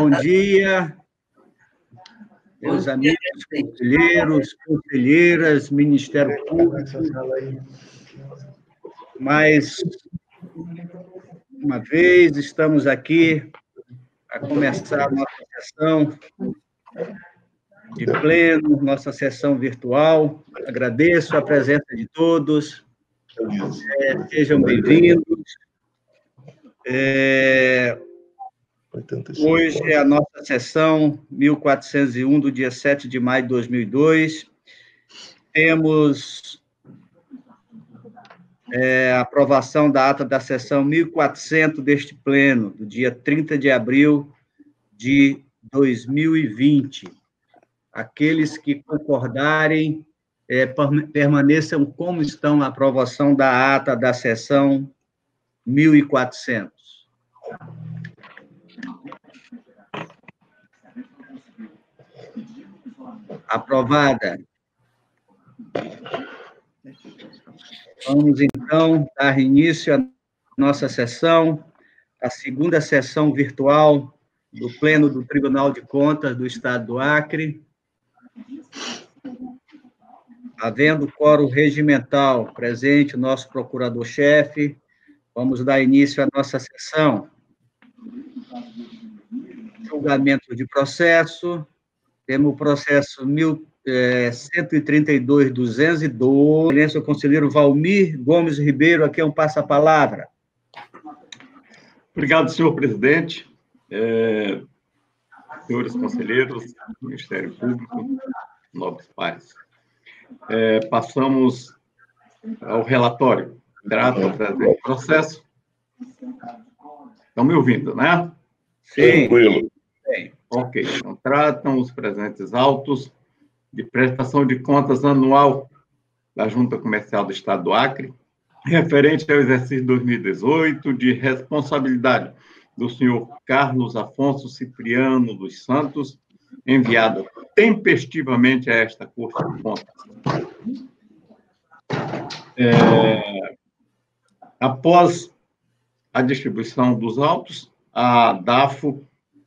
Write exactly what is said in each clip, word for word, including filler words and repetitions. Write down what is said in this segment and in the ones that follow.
bom dia, meus amigos conselheiros, conselheiras, Ministério Público. Mais uma vez, estamos aqui a começar a nossa sessão de pleno, nossa sessão virtual. Agradeço a presença de todos. É, sejam bem-vindos. É, hoje é a nossa sessão mil quatrocentos e um, do dia sete de maio de dois mil e dois. Temos é, a aprovação da ata da sessão mil e quatrocentos deste pleno, do dia trinta de abril de dois mil e vinte. Aqueles que concordarem, é, permaneçam como estão a aprovação da ata da sessão mil e quatrocentos. Aprovada. Vamos, então, dar início à nossa sessão, a segunda sessão virtual do Pleno do Tribunal de Contas do Estado do Acre. Havendo quórum regimental presente, o nosso procurador-chefe, vamos dar início à nossa sessão. Julgamento de processo. Temos o processo mil cento e trinta e dois, duzentos e doze. Excelência, o conselheiro Valmir Gomes Ribeiro, aqui é um passa-palavra. Obrigado, senhor presidente. É, senhores conselheiros, Ministério Público, nobres pares. É, passamos ao relatório. Grato ao presente processo. Estão me ouvindo, né? Sim. Tranquilo. Ok. Então, tratam os presentes autos de prestação de contas anual da Junta Comercial do Estado do Acre, referente ao exercício dois mil e dezoito, de responsabilidade do senhor Carlos Afonso Cipriano dos Santos, enviada tempestivamente a esta Corte de Contas. É, após a distribuição dos autos, a DAFO,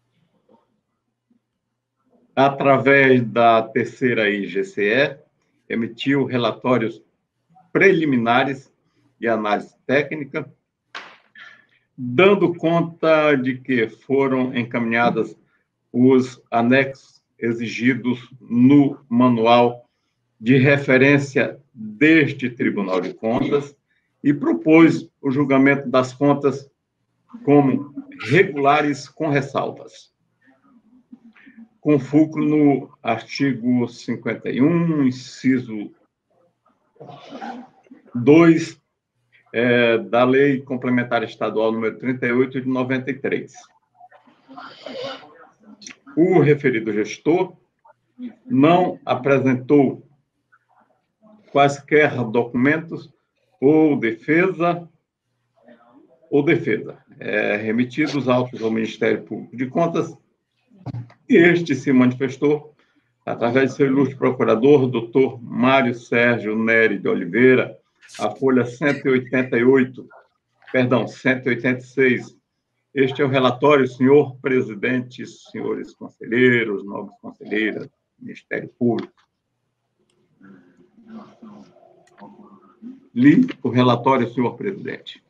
através da terceira I G C E, emitiu relatórios preliminares de análise técnica, dando conta de que foram encaminhadas os anexos exigidos no manual de referência deste Tribunal de Contas e propôs o julgamento das contas como regulares com ressalvas. Com fulcro no artigo cinquenta e um, inciso dois, é, da Lei Complementar Estadual número trinta e oito, de noventa e três. O referido gestor não apresentou quaisquer documentos ou defesa ou defesa, é, remetidos autos ao Ministério Público de Contas. Este se manifestou através de seu ilustre procurador, doutor Mário Sérgio Nery de Oliveira, a folha cento e oitenta e oito, perdão, cento e oitenta e seis. Este é o relatório, senhor presidente, senhores conselheiros, nobres conselheiras, Ministério Público. Li o relatório, senhor presidente.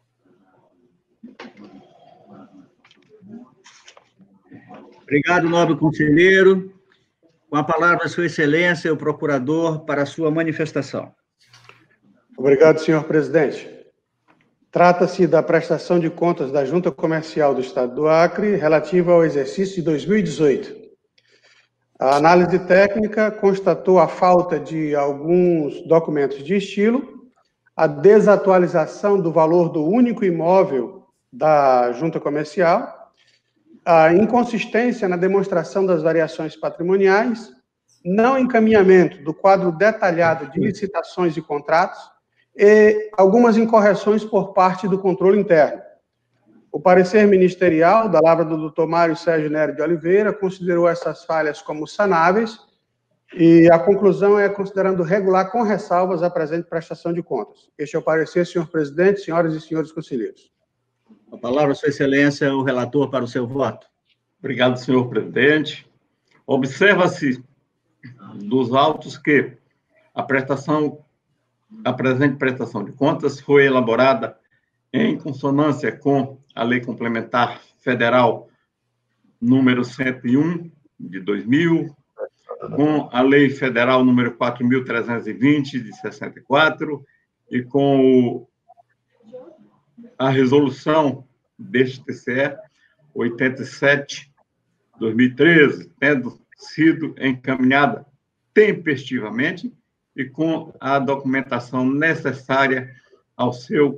Obrigado, nobre conselheiro. Com a palavra, Sua Excelência, o procurador, para a sua manifestação. Obrigado, senhor presidente. Trata-se da prestação de contas da Junta Comercial do Estado do Acre, relativa ao exercício de dois mil e dezoito. A análise técnica constatou a falta de alguns documentos de estilo, a desatualização do valor do único imóvel da Junta Comercial, a inconsistência na demonstração das variações patrimoniais, não encaminhamento do quadro detalhado de licitações e contratos e algumas incorreções por parte do controle interno. O parecer ministerial, da lavra do doutor Mário Sérgio Nery de Oliveira, considerou essas falhas como sanáveis e a conclusão é considerando regular com ressalvas a presente prestação de contas. Este é o parecer, senhor presidente, senhoras e senhores conselheiros. A palavra, Sua Excelência, o relator, para o seu voto. Obrigado, senhor presidente. Observa-se dos autos que a prestação, a presente prestação de contas foi elaborada em consonância com a Lei Complementar Federal número cento e um, de dois mil, com a Lei Federal número quatro mil trezentos e vinte, de sessenta e quatro, e com o, a resolução deste T C E oitenta e sete, de dois mil e treze, tendo sido encaminhada tempestivamente e com a documentação necessária ao seu,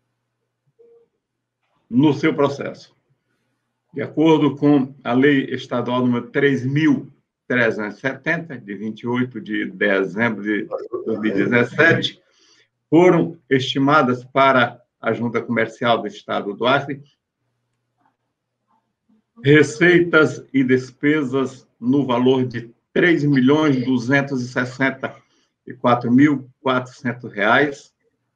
no seu processo. De acordo com a Lei Estadual número três mil trezentos e setenta, de vinte e oito de dezembro de dois mil e dezessete, foram estimadas para a Junta Comercial do Estado do Acre receitas e despesas no valor de três milhões duzentos e sessenta e quatro mil e quatrocentos reais,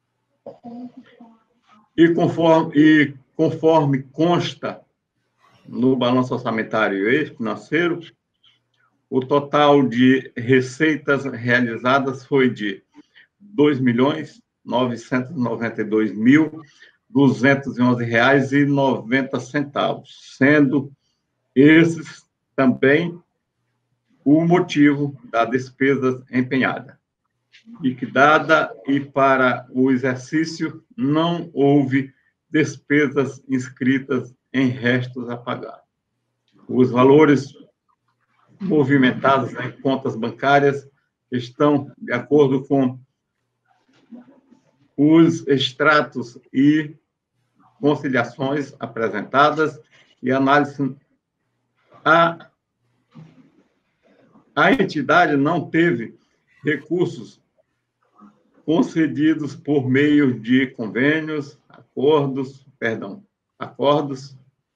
e conforme, e conforme consta no balanço orçamentário e financeiro, o total de receitas realizadas foi de dois milhões novecentos e noventa e dois mil duzentos e onze reais e noventa centavos, sendo esses também o motivo da despesa empenhada. Liquidada, e para o exercício não houve despesas inscritas em restos a pagar. Os valores movimentados em contas bancárias estão de acordo com os extratos e conciliações apresentadas e análise. A, a entidade não teve recursos concedidos por meio de convênios, acordos, perdão, acordos,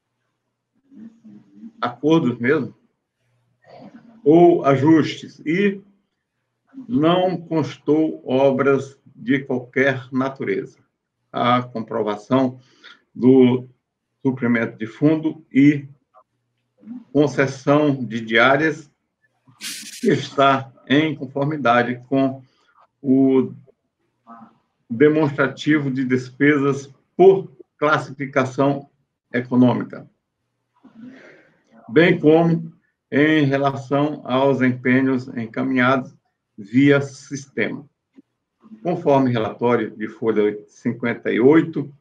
acordos mesmo, ou ajustes, e não constou obras de qualquer natureza. A comprovação do suprimento de fundo e concessão de diárias está em conformidade com o demonstrativo de despesas por classificação econômica, bem como em relação aos empenhos encaminhados via sistema. Conforme relatório de folha cinquenta e oito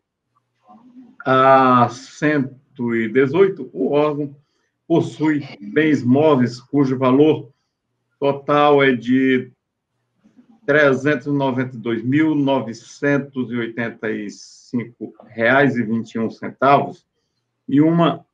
a cento e dezoito, o órgão possui bens móveis cujo valor total é de trezentos e noventa e dois mil novecentos e oitenta e cinco reais e vinte e um centavos e uma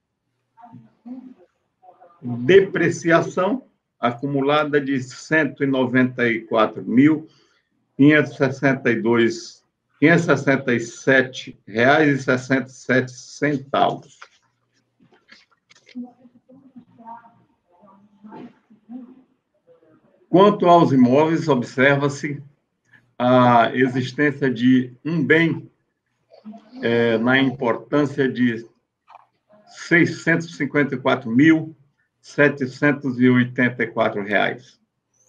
depreciação acumulada de cento e noventa e quatro mil quinhentos e sessenta e dois, quinhentos e sessenta e sete reais e sessenta e sete centavos. Quanto aos imóveis, observa-se a existência de um bem é, na importância de seiscentos e cinquenta e quatro mil setecentos e oitenta e quatro reais,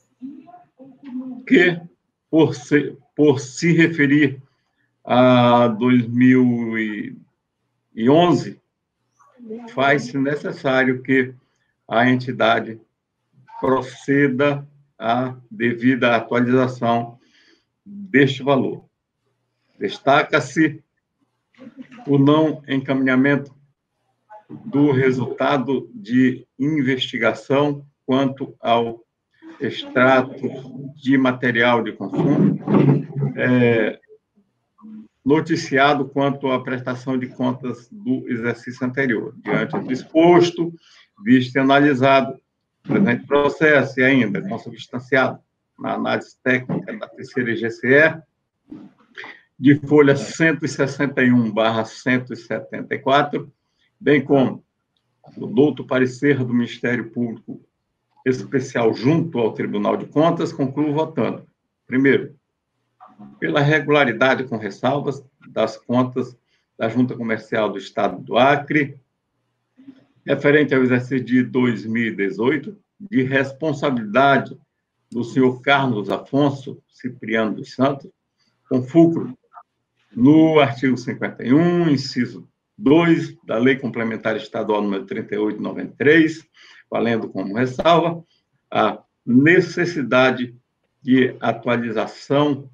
que, por se, por se referir a dois mil e onze, faz-se necessário que a entidade proceda à devida atualização deste valor. Destaca-se o não encaminhamento do resultado de investigação quanto ao extrato de material de consumo, é, noticiado quanto à prestação de contas do exercício anterior. Diante do exposto, visto e analisado o presente processo e ainda consubstanciado na análise técnica da terceira I G C E, de folha cento e sessenta e um barra cento e setenta e quatro, bem como o douto parecer do Ministério Público Especial junto ao Tribunal de Contas, concluo votando. Primeiro, pela regularidade com ressalvas das contas da Junta Comercial do Estado do Acre, referente ao exercício de dois mil e dezoito, de responsabilidade do senhor Carlos Afonso Cipriano dos Santos, com fulcro no artigo cinquenta e um, inciso dois, da Lei Complementar Estadual número trinta e oito de noventa e três, valendo como ressalva a necessidade de atualização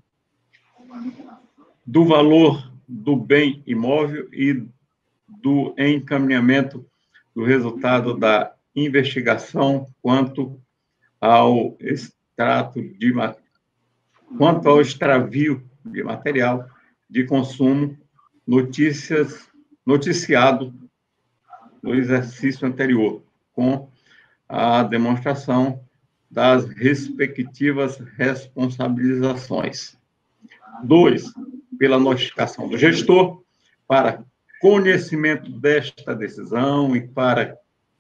do valor do bem imóvel e do encaminhamento do resultado da investigação quanto ao extrato de quanto ao extravio de material de consumo notícias noticiado no exercício anterior, com a demonstração das respectivas responsabilizações. Dois, pela notificação do gestor para conhecimento desta decisão e para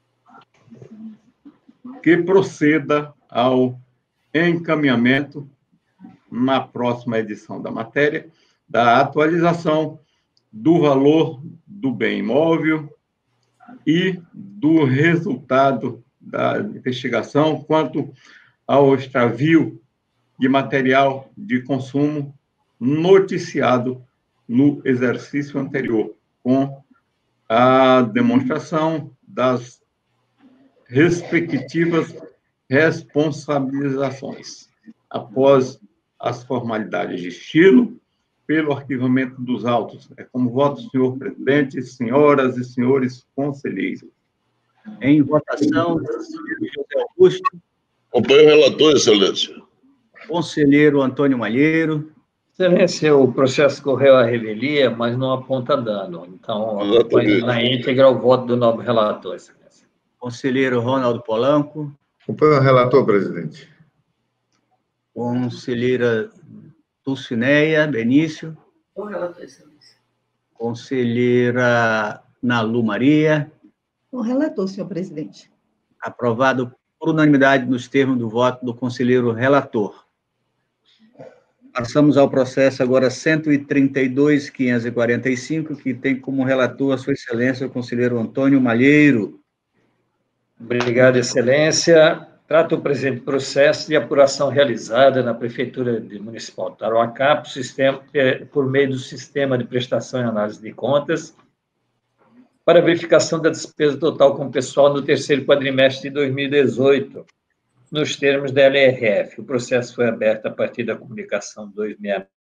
que proceda ao encaminhamento, na próxima edição da matéria, da atualização do valor do bem imóvel e do resultado da investigação quanto ao extravio de material de consumo noticiado no exercício anterior, com a demonstração das respectivas responsabilizações. Após as formalidades de estilo, pelo arquivamento dos autos. É como voto, senhor presidente, senhoras e senhores conselheiros. Em votação, José Augusto. Acompanho o relator, excelência. Conselheiro Antônio Malheiro. Excelência, o processo correu à revelia, mas não aponta dano. Então, acompanho na íntegra o voto do novo relator, excelência. Conselheiro Ronaldo Polanco. Acompanho o relator, presidente. Conselheira Dulcineia Benício. O relator, excelência. Conselheira Nalu Maria. O relator, senhor presidente. Aprovado por unanimidade nos termos do voto do conselheiro relator. Passamos ao processo agora cento e trinta e dois, quinhentos e quarenta e cinco, que tem como relator a sua excelência o conselheiro Antônio Malheiro. Obrigado, excelência. Trata o presente processo de apuração realizada na Prefeitura Municipal de Tarauacá por, sistema, por meio do Sistema de Prestação e Análise de Contas para verificação da despesa total com o pessoal no terceiro quadrimestre de dois mil e dezoito, nos termos da L R F. O processo foi aberto a partir da comunicação duzentos e sessenta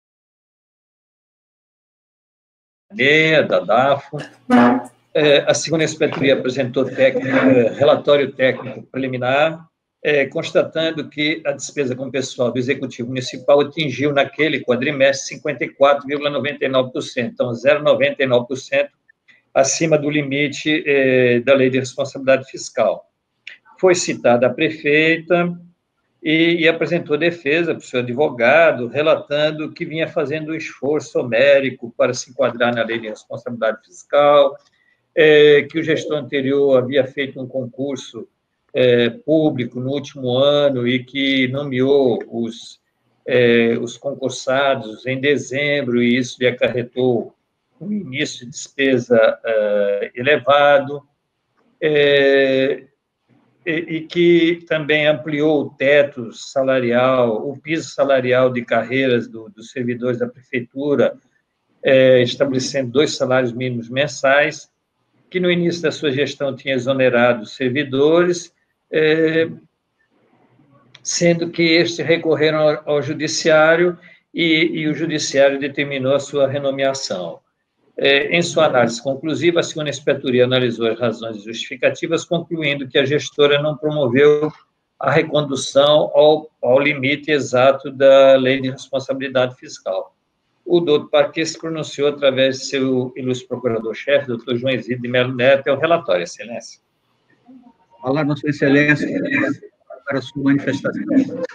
e seis, da D A F O. A segunda inspetoria apresentou técnico, relatório técnico preliminar, é, constatando que a despesa com o pessoal do Executivo Municipal atingiu, naquele quadrimestre, cinquenta e quatro vírgula noventa e nove por cento, então, zero vírgula noventa e nove por cento acima do limite é, da Lei de Responsabilidade Fiscal. Foi citada a prefeita e, e apresentou defesa para o seu advogado, relatando que vinha fazendo um esforço homérico para se enquadrar na Lei de Responsabilidade Fiscal, É, que o gestor anterior havia feito um concurso é, público no último ano e que nomeou os, é, os concursados em dezembro, e isso lhe acarretou um início de despesa é, elevado, é, e, e que também ampliou o teto salarial, o piso salarial de carreiras do, dos servidores da prefeitura, é, estabelecendo dois salários mínimos mensais, que no início da sua gestão tinha exonerado os servidores, é, sendo que estes recorreram ao, ao judiciário e, e o judiciário determinou a sua renomeação. É, em sua análise conclusiva, a segunda inspetoria analisou as razões justificativas, concluindo que a gestora não promoveu a recondução ao, ao limite exato da Lei de Responsabilidade Fiscal. O doutor Parque se pronunciou através de seu ilustre procurador-chefe, doutor João Isidro de Melo Neto, é o relatório, excelência. Falar na sua excelência para a sua manifestação.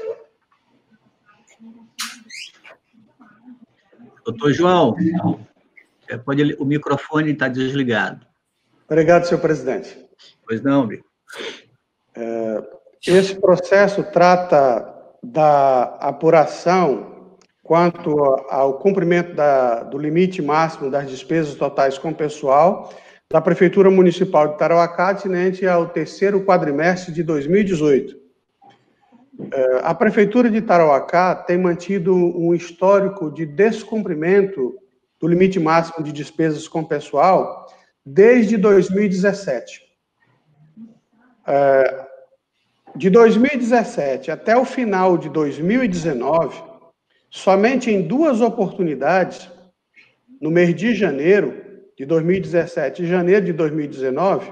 Doutor João, pode, o microfone está desligado. Obrigado, senhor presidente. Pois não, Bico. É, esse processo trata da apuração quanto ao cumprimento da, do limite máximo das despesas totais com o pessoal da Prefeitura Municipal de Tarauacá, atinente ao terceiro quadrimestre de dois mil e dezoito. A Prefeitura de Tarauacá tem mantido um histórico de descumprimento do limite máximo de despesas com pessoal desde dois mil e dezessete. De dois mil e dezessete até o final de dois mil e dezenove, somente em duas oportunidades, no mês de janeiro de dois mil e dezessete e janeiro de dois mil e dezenove,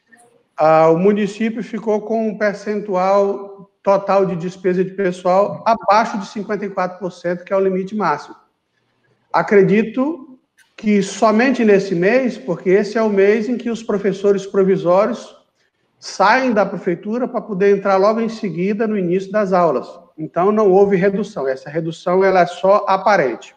o município ficou com um percentual total de despesa de pessoal abaixo de cinquenta e quatro por cento, que é o limite máximo. Acredito que somente nesse mês, porque esse é o mês em que os professores provisórios saem da prefeitura para poder entrar logo em seguida no início das aulas. Então, não houve redução. Essa redução ela é só aparente.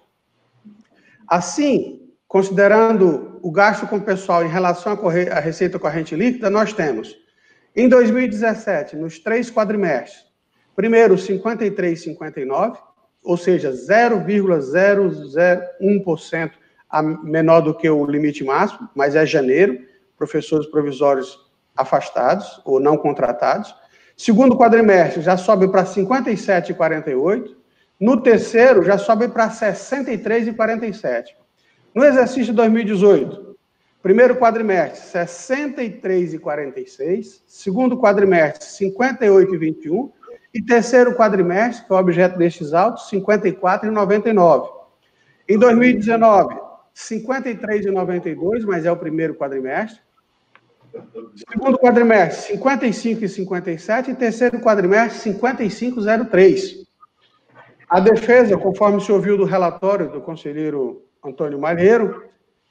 Assim, considerando o gasto com o pessoal em relação à receita corrente líquida, nós temos, em dois mil e dezessete, nos três quadrimestres, primeiro cinquenta e três vírgula cinquenta e nove, ou seja, zero vírgula zero zero um por cento menor do que o limite máximo, mas é janeiro, professores provisórios afastados ou não contratados. Segundo quadrimestre, já sobe para cinquenta e sete vírgula quarenta e oito. No terceiro, já sobe para sessenta e três vírgula quarenta e sete. No exercício de dois mil e dezoito, primeiro quadrimestre, sessenta e três vírgula quarenta e seis. Segundo quadrimestre, cinquenta e oito vírgula vinte e um. E terceiro quadrimestre, que é o objeto destes autos, cinquenta e quatro vírgula noventa e nove. Em dois mil e dezenove, cinquenta e três vírgula noventa e dois, mas é o primeiro quadrimestre. Segundo quadrimestre, cinquenta e cinco vírgula cinquenta e sete. E terceiro quadrimestre, cinquenta e cinco vírgula zero três. A defesa, conforme se ouviu do relatório do conselheiro Antônio Malheiro,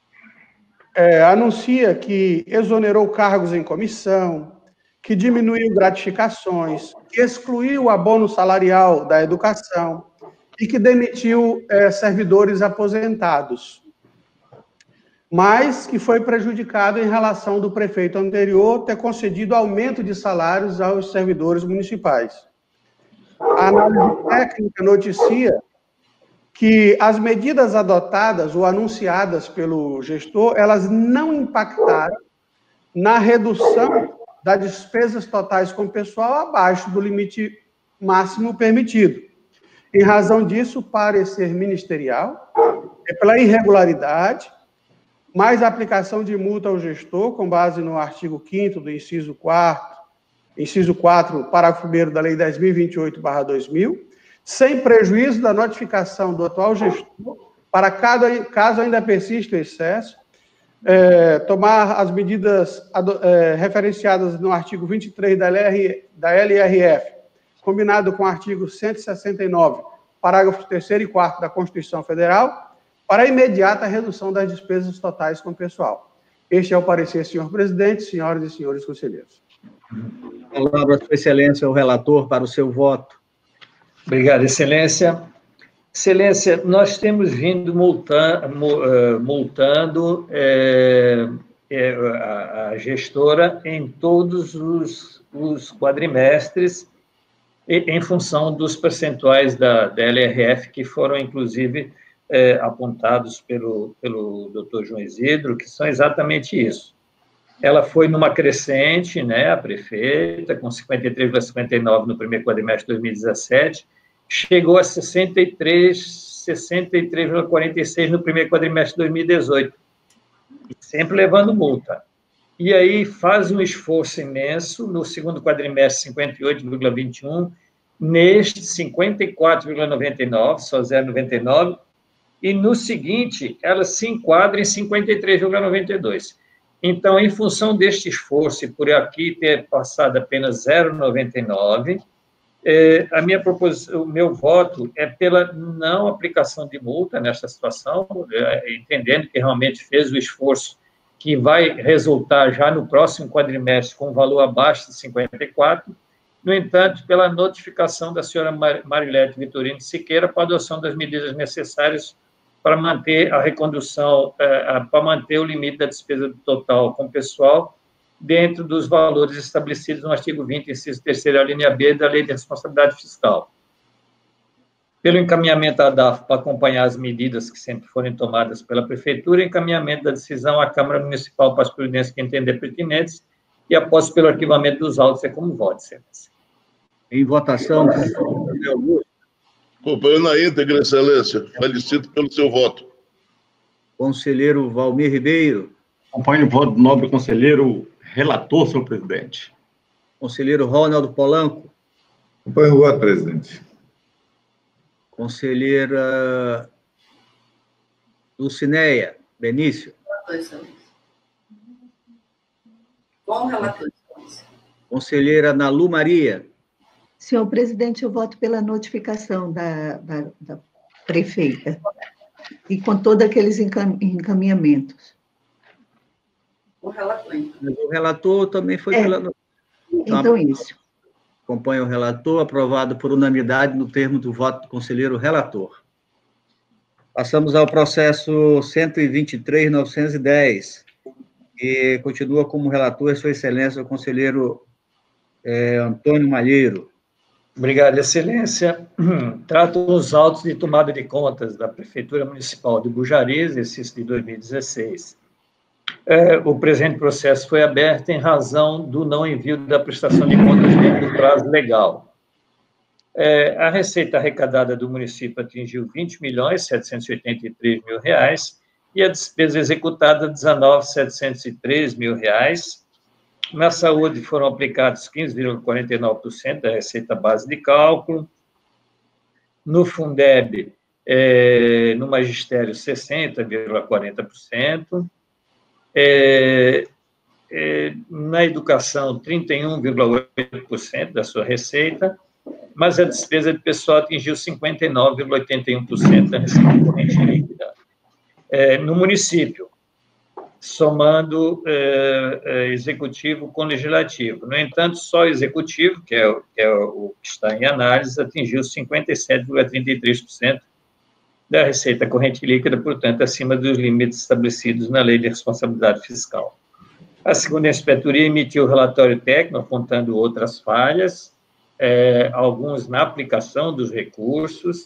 é, anuncia que exonerou cargos em comissão, que diminuiu gratificações, que excluiu o abono salarial da educação e que demitiu é, servidores aposentados, mas que foi prejudicado em relação do prefeito anterior ter concedido aumento de salários aos servidores municipais. A análise técnica noticia que as medidas adotadas ou anunciadas pelo gestor, elas não impactaram na redução das despesas totais com o pessoal abaixo do limite máximo permitido. Em razão disso, o parecer ministerial é pela irregularidade, mais a aplicação de multa ao gestor, com base no artigo quinto do inciso quarto, inciso quatro, parágrafo primeiro da Lei dez mil e vinte e oito barra dois mil, sem prejuízo da notificação do atual gestor, para cada, caso ainda persista o excesso, é, tomar as medidas é, referenciadas no artigo vinte e três da, L R, da L R F, combinado com o artigo cento e sessenta e nove, parágrafos terceiro e quarto da Constituição Federal, para a imediata redução das despesas totais com o pessoal. Este é o parecer, senhor presidente, senhoras e senhores conselheiros. Palavra, Sua Excelência, o relator, para o seu voto. Obrigado, Excelência. Excelência, nós temos vindo multando, multando é, é, a, a gestora em todos os, os quadrimestres, em função dos percentuais da, da L R F, que foram, inclusive, é, apontados pelo, pelo doutor João Isidro, que são exatamente isso. Ela foi numa crescente, né, a prefeita, com cinquenta e três vírgula cinquenta e nove no primeiro quadrimestre de dois mil e dezessete, chegou a sessenta e três vírgula quarenta e seis no primeiro quadrimestre de dois mil e dezoito, sempre levando multa. E aí faz um esforço imenso, no segundo quadrimestre, cinquenta e oito vírgula vinte e um, neste, cinquenta e quatro vírgula noventa e nove, só zero vírgula noventa e nove, e no seguinte, ela se enquadra em cinquenta e três vírgula noventa e dois. Então, em função deste esforço, e por aqui ter passado apenas zero vírgula noventa e nove, é, a minha proposição, o meu voto é pela não aplicação de multa nesta situação, é, entendendo que realmente fez o esforço que vai resultar já no próximo quadrimestre com valor abaixo de cinquenta e quatro, no entanto, pela notificação da senhora Marilete Vitorino Siqueira para a adoção das medidas necessárias para manter a recondução, para manter o limite da despesa total com o pessoal dentro dos valores estabelecidos no artigo vinte, inciso terceiro, a linha B da Lei de Responsabilidade Fiscal. pelo encaminhamento à D A F para acompanhar as medidas que sempre forem tomadas pela Prefeitura, encaminhamento da decisão à Câmara Municipal para as providências que entender pertinentes e após pelo arquivamento dos autos é como voto, Excelência. Em votação, Acompanho na íntegra, Excelência. Felicito pelo seu voto. conselheiro Valmir Ribeiro, Acompanho o voto do nobre conselheiro relator, senhor presidente. conselheiro Ronaldo Polanco, Acompanho o voto, presidente. conselheira Lucinéia Benício, Relator, Excelência. Com o relator, Excelência. conselheira Nalu Maria, Senhor presidente, eu voto pela notificação da, da, da prefeita e com todos aqueles encam- encaminhamentos. O relator, então. o relator também foi É. pela... Então, isso. Acompanho o relator, aprovado por unanimidade no termo do voto do conselheiro relator. Passamos ao processo cento e vinte e três mil novecentos e dez, que continua como relator, Sua Excelência, o conselheiro eh, Antônio Malheiro. Obrigado, Excelência. Trato os autos de tomada de contas da Prefeitura Municipal de Bujari, exercício de dois mil e dezesseis. É, o presente processo foi aberto em razão do não envio da prestação de contas dentro do prazo legal. É, a receita arrecadada do município atingiu vinte milhões setecentos e oitenta e três mil reais e a despesa executada dezenove milhões setecentos e três mil reais. Na saúde foram aplicados quinze vírgula quarenta e nove por cento da receita base de cálculo. No Fundeb, é, no magistério, sessenta vírgula quarenta por cento. É, é, na educação, trinta e um vírgula oito por cento da sua receita, mas a despesa de pessoal atingiu cinquenta e nove vírgula oitenta e um por cento da receita corrente líquida. É, no município, somando é, é, executivo com legislativo. No entanto, só o executivo, que é, o, que é o que está em análise, atingiu cinquenta e sete vírgula trinta e três por cento da receita corrente líquida, portanto, acima dos limites estabelecidos na Lei de Responsabilidade Fiscal. A segunda inspetoria emitiu o relatório técnico, apontando outras falhas, é, alguns na aplicação dos recursos,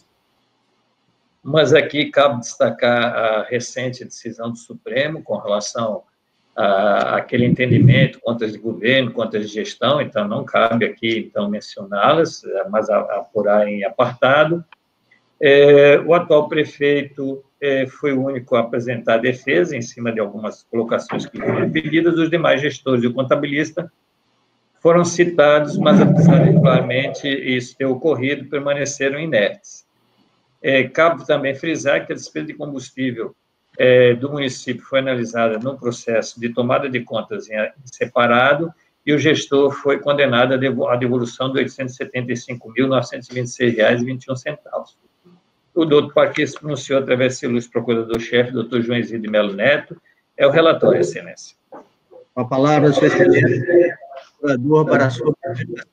mas aqui cabe destacar a recente decisão do Supremo com relação a, àquele entendimento, contas de governo, contas de gestão, então não cabe aqui, então, mencioná-las, mas apurar em apartado. É, o atual prefeito é, foi o único a apresentar defesa em cima de algumas colocações que foram pedidas, os demais gestores e o contabilista foram citados, mas, apesar de claramente isso ter ocorrido, permaneceram inertes. É, cabe também frisar que a despesa de combustível é, do município foi analisada num processo de tomada de contas em separado e o gestor foi condenado à devolução de oitocentos e setenta e cinco mil novecentos e vinte e seis reais e vinte e um centavos. O doutor Paquis se pronunciou através do seu ilustre procurador-chefe, doutor João Isidro de Melo Neto. É o relatório, Excelência. Com a palavra, Sua Excelência, procurador, para a sua apresentação.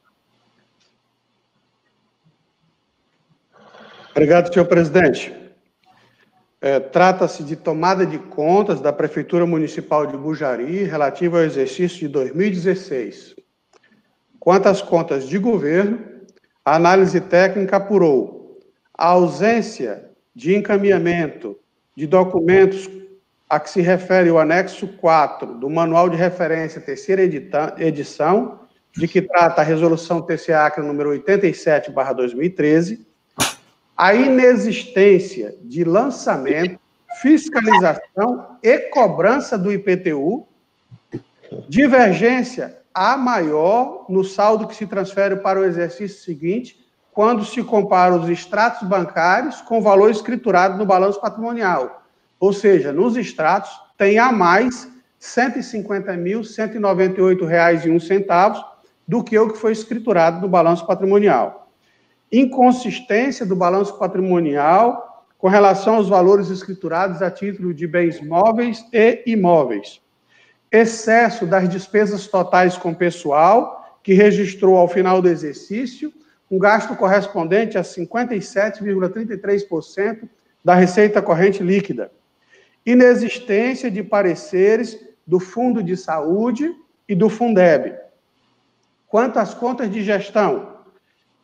Obrigado, senhor presidente. É, trata-se de tomada de contas da Prefeitura Municipal de Bujari relativa ao exercício de dois mil e dezesseis. Quanto às contas de governo, a análise técnica apurou a ausência de encaminhamento de documentos a que se refere o anexo quatro do Manual de Referência, terceira edição, de que trata a Resolução T C A C R número oitenta e sete barra dois mil e treze, a inexistência de lançamento, fiscalização e cobrança do I P T U, divergência a maior no saldo que se transfere para o exercício seguinte, quando se compara os extratos bancários com o valor escriturado no balanço patrimonial. Ou seja, nos extratos tem a mais cento e cinquenta mil, cento e noventa e oito reais e um centavo do que o que foi escriturado no balanço patrimonial. Inconsistência do balanço patrimonial com relação aos valores escriturados a título de bens móveis e imóveis. Excesso das despesas totais com pessoal, que registrou ao final do exercício um gasto correspondente a cinquenta e sete vírgula trinta e três por cento da receita corrente líquida. Inexistência de pareceres do Fundo de Saúde e do Fundeb. Quanto às contas de gestão,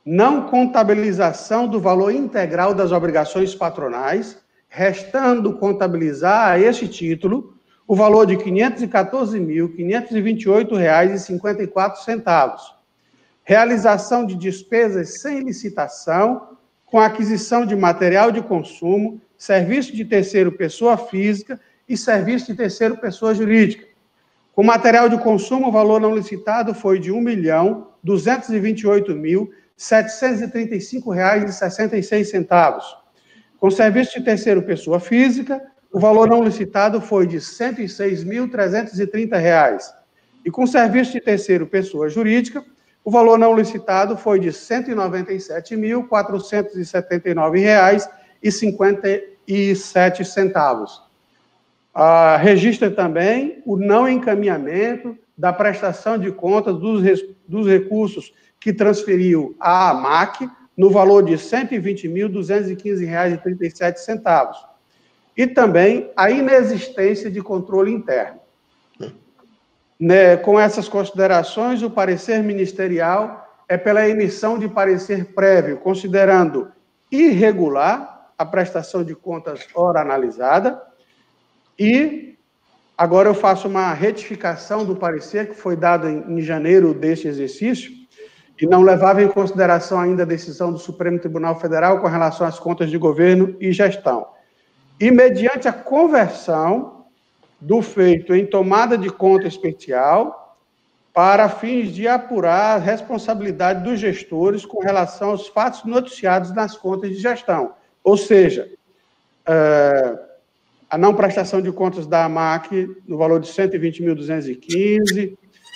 não contabilização do valor integral das obrigações patronais, restando contabilizar a este título o valor de quinhentos e quatorze mil, quinhentos e vinte e oito reais e cinquenta e quatro centavos. Realização de despesas sem licitação, com aquisição de material de consumo, serviço de terceiro pessoa física e serviço de terceiro pessoa jurídica. Com material de consumo, o valor não licitado foi de um milhão, duzentos e vinte e oito mil, setecentos e trinta e cinco reais e sessenta e seis centavos. Com serviço de terceiro pessoa física, o valor não licitado foi de cento e seis mil, trezentos e trinta reais. E com serviço de terceiro pessoa jurídica, o valor não licitado foi de cento e noventa e sete mil, quatrocentos e setenta e nove reais e cinquenta e sete centavos. Ah, registra também o não encaminhamento da prestação de contas dos, dos recursos que transferiu à AMAC no valor de cento e vinte mil, duzentos e quinze reais e trinta e sete centavos. E também a inexistência de controle interno. Né, com essas considerações, o parecer ministerial é pela emissão de parecer prévio, considerando irregular a prestação de contas ora analisada, e agora eu faço uma retificação do parecer que foi dado em, em janeiro deste exercício, e não levava em consideração ainda a decisão do Supremo Tribunal Federal com relação às contas de governo e gestão. E mediante a conversão do feito em tomada de conta especial para fins de apurar a responsabilidade dos gestores com relação aos fatos noticiados nas contas de gestão. Ou seja, é, a não prestação de contas da AMAC no valor de cento e vinte mil, duzentos e quinze.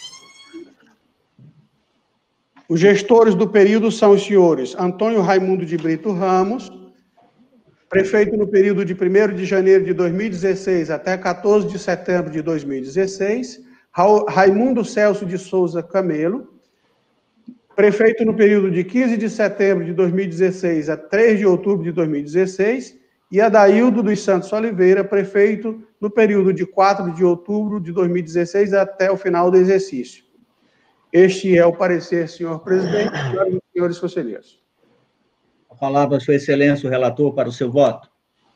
Os gestores do período são os senhores Antônio Raimundo de Brito Ramos, prefeito no período de primeiro de janeiro de dois mil e dezesseis até quatorze de setembro de dois mil e dezesseis, Raimundo Celso de Souza Camelo, prefeito no período de quinze de setembro de dois mil e dezesseis a três de outubro de dois mil e dezesseis, e Adaildo dos Santos Oliveira, prefeito no período de quatro de outubro de dois mil e dezesseis até o final do exercício. Este é o parecer, senhor presidente, senhoras e senhores conselheiros. A palavra, Sua Excelência, o relator, para o seu voto.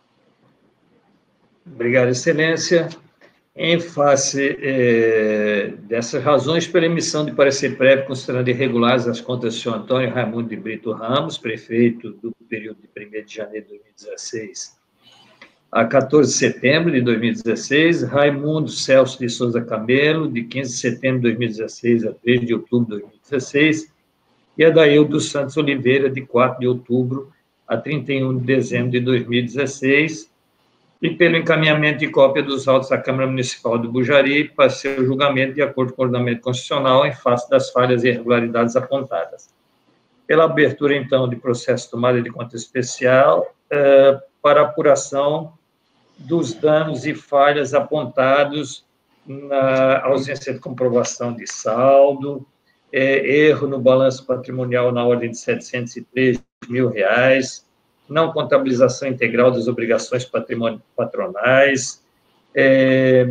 Obrigado, Excelência. Em face eh, dessas razões, pela emissão de parecer prévio, considerando irregulares as contas do senhor Antônio Raimundo de Brito Ramos, prefeito do período de primeiro de janeiro de dois mil e dezesseis a quatorze de setembro de dois mil e dezesseis, Raimundo Celso de Souza Camelo, de quinze de setembro de dois mil e dezesseis a três de outubro de dois mil e dezesseis, e Adaildo dos Santos Oliveira, de quatro de outubro a trinta e um de dezembro de dois mil e dezesseis, e pelo encaminhamento de cópia dos autos à Câmara Municipal de Bujari para seu julgamento de acordo com o ordenamento constitucional em face das falhas e irregularidades apontadas. Pela abertura, então, de processo de tomada de conta especial eh, para apuração dos danos e falhas apontados na ausência de comprovação de saldo, eh, erro no balanço patrimonial na ordem de setecentos e três mil reais, não contabilização integral das obrigações patronais, é,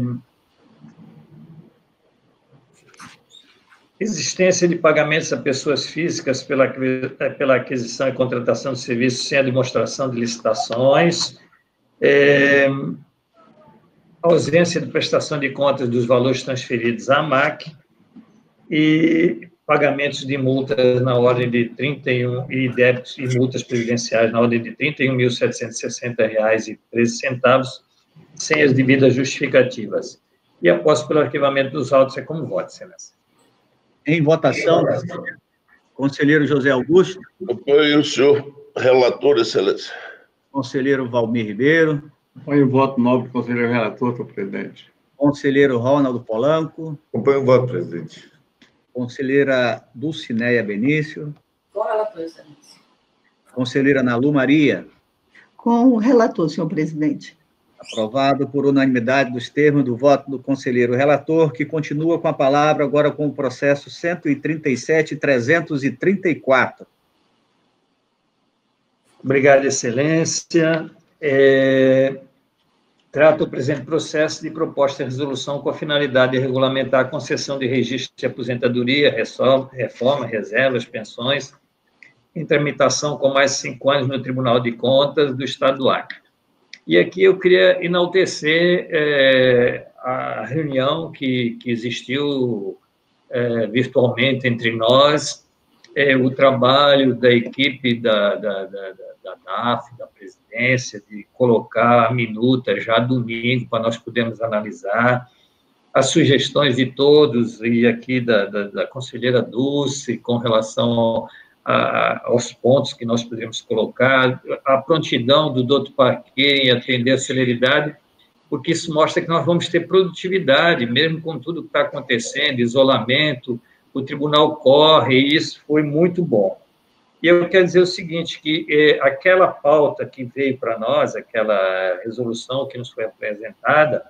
existência de pagamentos a pessoas físicas pela, pela aquisição e contratação de serviços sem a demonstração de licitações, é, ausência de prestação de contas dos valores transferidos à AMAC e pagamentos de multas na ordem de trinta e um, e débitos e multas previdenciais na ordem de trinta e um mil, setecentos e sessenta reais e treze centavos, sem as devidas justificativas. E após pelo arquivamento dos autos, é como voto, Excelência. Em votação, conselheiro José Augusto. Acompanho o senhor relator, Excelência. Conselheiro Valmir Ribeiro. Acompanho o voto nobre, conselheiro relator, senhor presidente. Conselheiro Ronaldo Polanco. Acompanho o voto, presidente. Conselheira Dulcineia Benício. Com o relator, Excelência. Conselheira Nalu Maria. Com o relator, senhor presidente. Aprovado por unanimidade dos termos do voto do conselheiro relator, que continua com a palavra agora com o processo cento e trinta e sete, trezentos e trinta e quatro. Obrigado, Excelência. É... Trata o presente processo de proposta de resolução com a finalidade de regulamentar a concessão de registro de aposentadoria, reforma, reservas, pensões, em tramitação com mais de cinco anos no Tribunal de Contas do Estado do Acre. E aqui eu queria enaltecer é, a reunião que, que existiu é, virtualmente entre nós, é, o trabalho da equipe da, da, da, da D A F, da presidência, de colocar a minuta já domingo para nós podermos analisar, as sugestões de todos, e aqui da, da, da conselheira Dulce, com relação a, aos pontos que nós podemos colocar, a prontidão do doutor Parquet em atender a celeridade, porque isso mostra que nós vamos ter produtividade, mesmo com tudo que está acontecendo, isolamento, o tribunal corre, e isso foi muito bom. E eu quero dizer o seguinte, que eh, aquela pauta que veio para nós, aquela resolução que nos foi apresentada,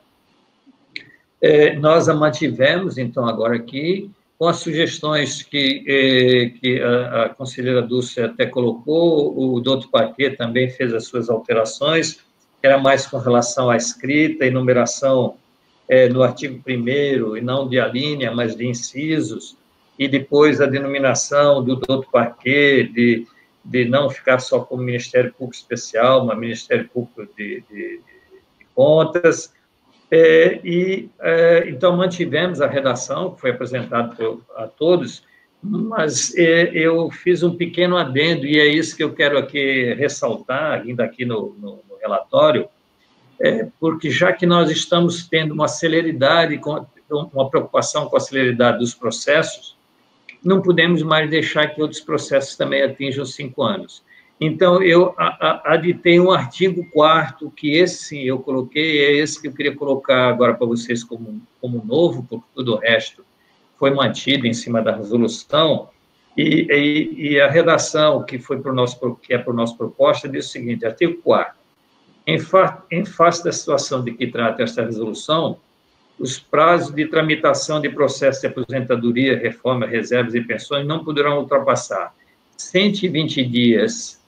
eh, nós a mantivemos, então, agora aqui, com as sugestões que, eh, que a, a conselheira Dulce até colocou, o doutor Parquet também fez as suas alterações, que era mais com relação à escrita e numeração eh, no artigo primeiro, e não de alínea, mas de incisos, e depois a denominação do doutor Parquet, de, de não ficar só como Ministério Público Especial, mas Ministério Público de, de, de Contas. É, e, é, então, mantivemos a redação, que foi apresentada a todos, mas é, eu fiz um pequeno adendo, e é isso que eu quero aqui ressaltar, ainda aqui no, no, no relatório, é, porque já que nós estamos tendo uma celeridade, com, uma preocupação com a celeridade dos processos, não podemos mais deixar que outros processos também atinjam cinco anos. Então, eu aditei um artigo quarto, que esse sim eu coloquei, é esse que eu queria colocar agora para vocês como, como novo, porque tudo o resto foi mantido em cima da resolução, e, e, e a redação que, foi pro nosso, que é para a nossa proposta diz o seguinte, artigo quarto, em, fa, em face da situação de que trata esta resolução, os prazos de tramitação de processos de aposentadoria, reforma, reservas e pensões não poderão ultrapassar cento e vinte dias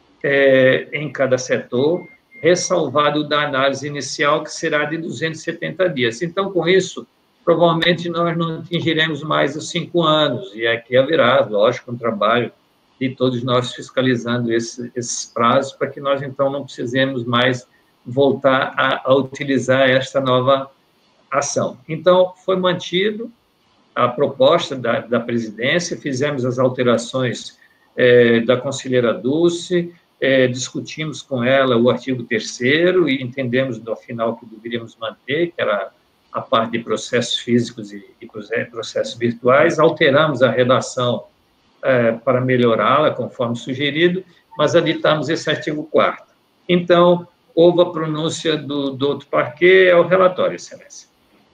é, em cada setor, ressalvado da análise inicial, que será de duzentos e setenta dias. Então, com isso, provavelmente nós não atingiremos mais os cinco anos, e aqui haverá, lógico, um trabalho de todos nós fiscalizando esse, esses prazos, para que nós, então, não precisemos mais voltar a, a utilizar esta nova ação. Então, foi mantido a proposta da, da presidência, fizemos as alterações é, da conselheira Dulce, é, discutimos com ela o artigo terceiro e entendemos, no final, que deveríamos manter, que era a parte de processos físicos e, e processos virtuais, alteramos a redação é, para melhorá-la, conforme sugerido, mas aditamos esse artigo quarto. Então, houve a pronúncia do doutor Parquet ao relatório, excelência.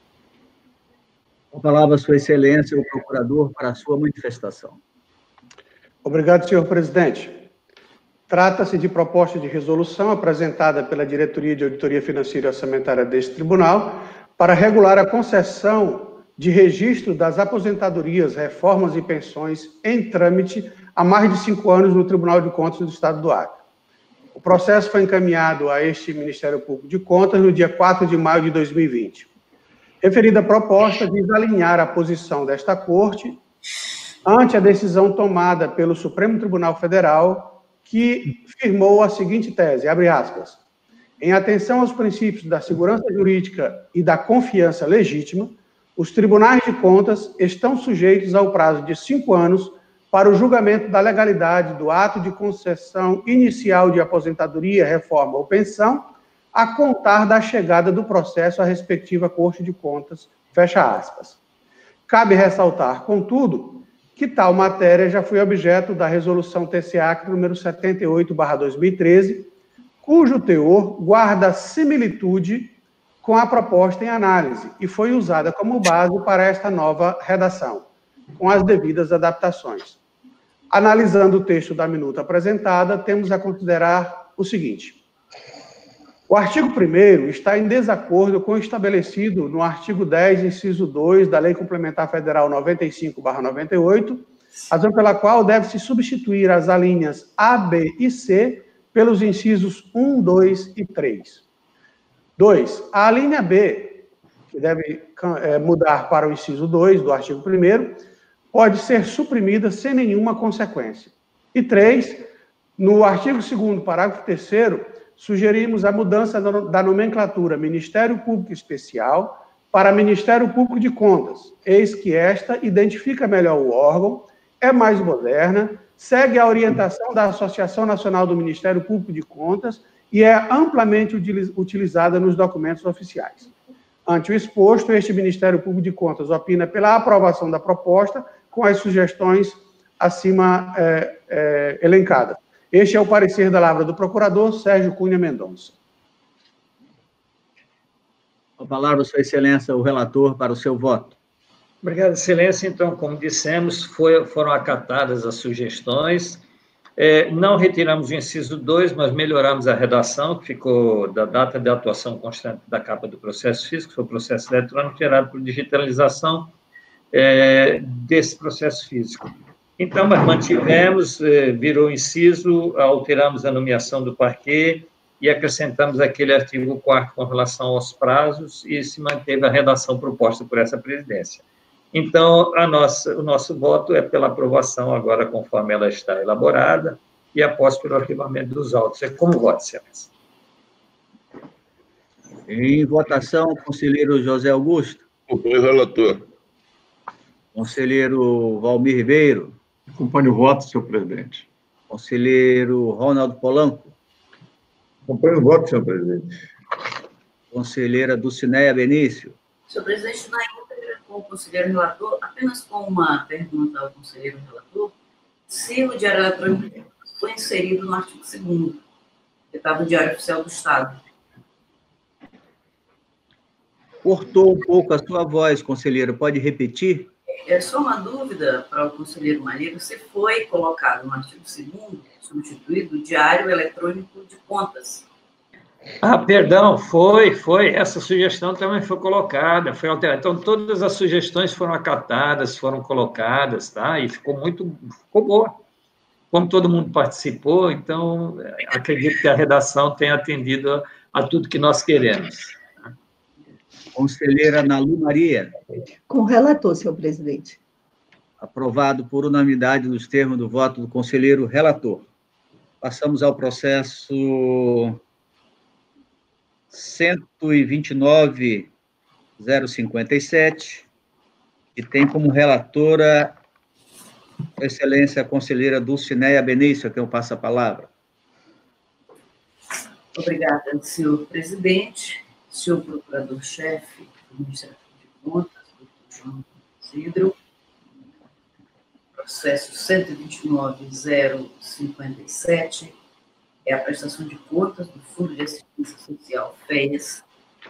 Com a palavra, Sua Excelência, o procurador, para a sua manifestação. Obrigado, senhor presidente. Trata-se de proposta de resolução apresentada pela Diretoria de Auditoria Financeira e Orçamentária deste tribunal para regular a concessão de registro das aposentadorias, reformas e pensões em trâmite há mais de cinco anos no Tribunal de Contas do Estado do Acre. O processo foi encaminhado a este Ministério Público de Contas no dia quatro de maio de dois mil e vinte. Referida proposta visa alinhar a posição desta Corte ante a decisão tomada pelo Supremo Tribunal Federal, que firmou a seguinte tese, abre aspas, em atenção aos princípios da segurança jurídica e da confiança legítima, os tribunais de contas estão sujeitos ao prazo de cinco anos para o julgamento da legalidade do ato de concessão inicial de aposentadoria, reforma ou pensão, a contar da chegada do processo à respectiva Corte de Contas, fecha aspas. Cabe ressaltar, contudo, que tal matéria já foi objeto da Resolução T C A C número setenta e oito barra dois mil e treze, cujo teor guarda similitude com a proposta em análise e foi usada como base para esta nova redação, com as devidas adaptações. Analisando o texto da minuta apresentada, temos a considerar o seguinte. O artigo primeiro está em desacordo com o estabelecido no artigo dez, inciso dois, da Lei Complementar Federal noventa e cinco barra noventa e oito, razão pela qual deve-se substituir as alíneas A, B e C pelos incisos um, dois e três. dois. A alínea B, que deve é, mudar para o inciso dois do artigo primeiro, pode ser suprimida sem nenhuma consequência. E três, no artigo segundo, parágrafo terceiro, sugerimos a mudança da nomenclatura Ministério Público Especial para Ministério Público de Contas, eis que esta identifica melhor o órgão, é mais moderna, segue a orientação da Associação Nacional do Ministério Público de Contas e é amplamente utilizada nos documentos oficiais. Ante o exposto, este Ministério Público de Contas opina pela aprovação da proposta com as sugestões acima é, é, elencadas. Este é o parecer da Lavra do Procurador Sérgio Cunha Mendonça. A palavra, Sua Excelência, o relator, para o seu voto. Obrigado, Excelência. Então, como dissemos, foi, foram acatadas as sugestões. É, não retiramos o inciso dois, mas melhoramos a redação, que ficou da data de atuação constante da capa do processo físico, que foi o processo eletrônico gerado por digitalização é, desse processo físico. Então, mas mantivemos, é, virou inciso, alteramos a nomeação do parquê e acrescentamos aquele artigo quarto com relação aos prazos e se manteve a redação proposta por essa presidência. Então, a nossa, o nosso voto é pela aprovação agora, conforme ela está elaborada, e após pelo arquivamento dos autos. É como voto, Excelência. Em votação, conselheiro José Augusto. Acompanho o relator. Conselheiro Valmir Ribeiro. Acompanho o voto, senhor presidente. Conselheiro Ronaldo Polanco. Acompanho o voto, senhor presidente. Conselheira Dulcineia Benício. Senhor presidente, na íntegra, com o conselheiro relator, apenas com uma pergunta ao conselheiro relator, se o Diário Eletrônico foi inserido no artigo segundo, que estava no Diário Oficial do Estado. Cortou um pouco a sua voz, conselheiro. Pode repetir? É só uma dúvida para o conselheiro Malheiro, se foi colocado no artigo segundo, substituído, o Diário Eletrônico de Contas. Ah, perdão, foi, foi. Essa sugestão também foi colocada, foi alterada. Então, todas as sugestões foram acatadas, foram colocadas, tá? E ficou muito, ficou boa. Como todo mundo participou, então, acredito que a redação tenha atendido a, a tudo que nós queremos. Conselheira Nalu Maria. Com o relator, senhor presidente. Aprovado por unanimidade nos termos do voto do conselheiro relator. Passamos ao processo cento e vinte e nove ponto zero cinquenta e sete, que tem como relatora a excelência a conselheira Dulcineia Benício, a quem eu passo a palavra. Obrigada, senhor presidente, senhor procurador-chefe do Ministério de Contas, doutor João Isidro, processo cento e vinte e nove ponto zero cinquenta e sete, é a prestação de contas do Fundo de Assistência Social, F E S,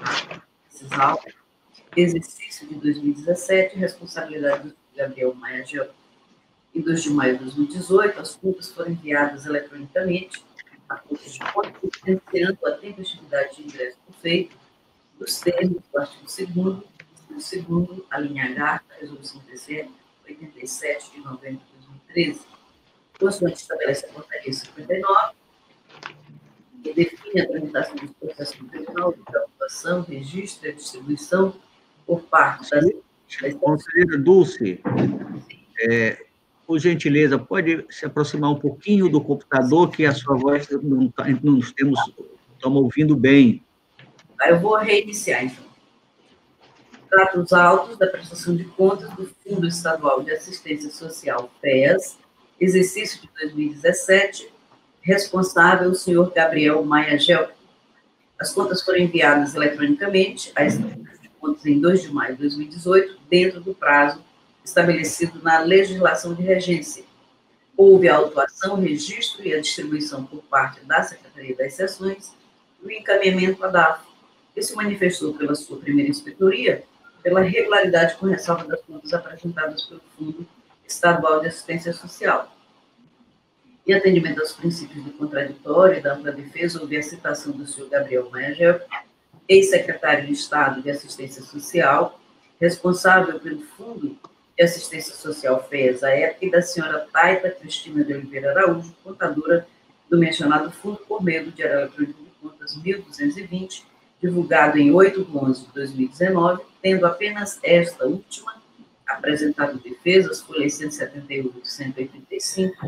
exercício de dois mil e dezessete, responsabilidade do Gabriel Maia Gel. Em dois de maio de dois mil e dezoito, as contas foram enviadas eletronicamente a contas de contas, evidenciando a tempestividade de ingresso do feito, dos termos do artigo segundo, artigo segundo, a linha H, da Resolução T C E oitenta e sete, de novembro de dois mil e treze, consoante estabelece a portaria cinquenta e nove, que define a tramitação dos processos no tribunal de atuação, registro e distribuição por parte das... Conselheira Dulce, é, por gentileza, pode se aproximar um pouquinho do computador, que a sua voz não, tá, não nos temos, estamos ouvindo bem. Eu vou reiniciar, então. Trata os autos da prestação de contas do Fundo Estadual de Assistência Social, F E S, exercício de dois mil e dezessete, responsável o senhor Gabriel Maia Gel. As contas foram enviadas eletronicamente às estações de contas em dois de maio de dois mil e dezoito, dentro do prazo estabelecido na legislação de regência. Houve a autuação, o registro e a distribuição por parte da Secretaria das Seções e o encaminhamento à D A F, que se manifestou pela sua primeira inspetoria pela regularidade com ressalva das contas apresentadas pelo Fundo Estadual de Assistência Social. Em atendimento aos princípios do contraditório e da ampla defesa, houve a citação do senhor Gabriel Maia Gel, ex-secretário de Estado de Assistência Social, responsável pelo Fundo de Assistência Social F E S à época, e da senhora Taita Cristina de Oliveira Araújo, contadora do mencionado fundo, por meio do Diário Eletrônico de Contas mil duzentos e vinte, divulgado em oito de onze de dois mil e dezenove, tendo apenas esta última apresentado defesas, folhas cento e setenta e oito e cento e oitenta e cinco,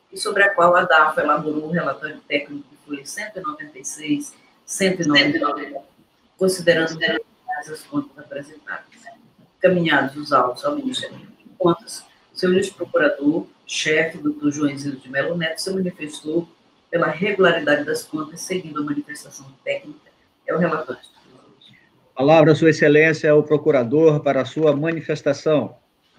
e sobre a qual a DAFO elaborou o relatório técnico de folha cento e noventa e seis, cento e noventa e nove, considerando as contas apresentadas. Encaminhados os autos ao Ministério de Contas, seu vice-procurador, chefe, doutor João Isidro de Melo Neto, se manifestou pela regularidade das contas, seguindo a manifestação técnica. É o relatório. Palavra, Sua Excelência, ao procurador para a sua manifestação.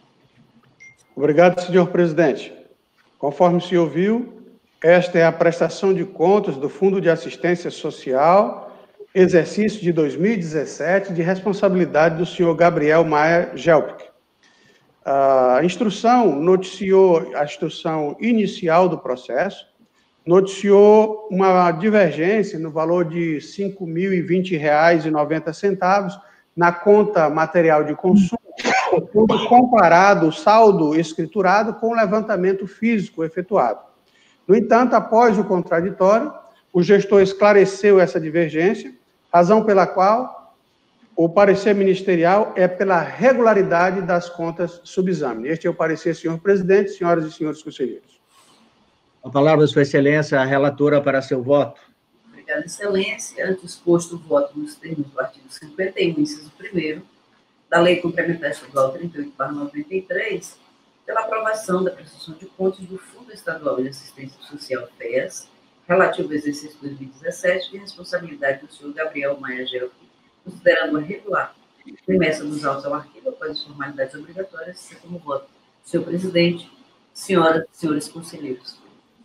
Obrigado, senhor presidente. Conforme se ouviu, esta é a prestação de contas do Fundo de Assistência Social, exercício de dois mil e dezessete, de responsabilidade do senhor Gabriel Maia Gelpic. A instrução noticiou a instrução inicial do processo, noticiou uma divergência no valor de cinco mil e vinte reais e noventa centavos na conta material de consumo, quando comparado o saldo escriturado com o levantamento físico efetuado. No entanto, após o contraditório, o gestor esclareceu essa divergência, razão pela qual o parecer ministerial é pela regularidade das contas subexame. Este é o parecer, senhor presidente, senhoras e senhores conselheiros. A palavra, Sua Excelência, a relatora para seu voto. Obrigada, Excelência. Ante exposto o voto nos termos do artigo cinquenta e um, inciso primeiro, da Lei Complementar Estadual trinta e oito barra noventa e três, pela aprovação da prestação de contas do Fundo Estadual de Assistência Social, F E S, relativo ao exercício dois mil e dezessete, de responsabilidade do senhor Gabriel Maia Gelpic, considerando-a regular. Remessa dos autos ao arquivo após as formalidades obrigatórias, assim como voto. Senhor presidente, senhoras e senhores conselheiros.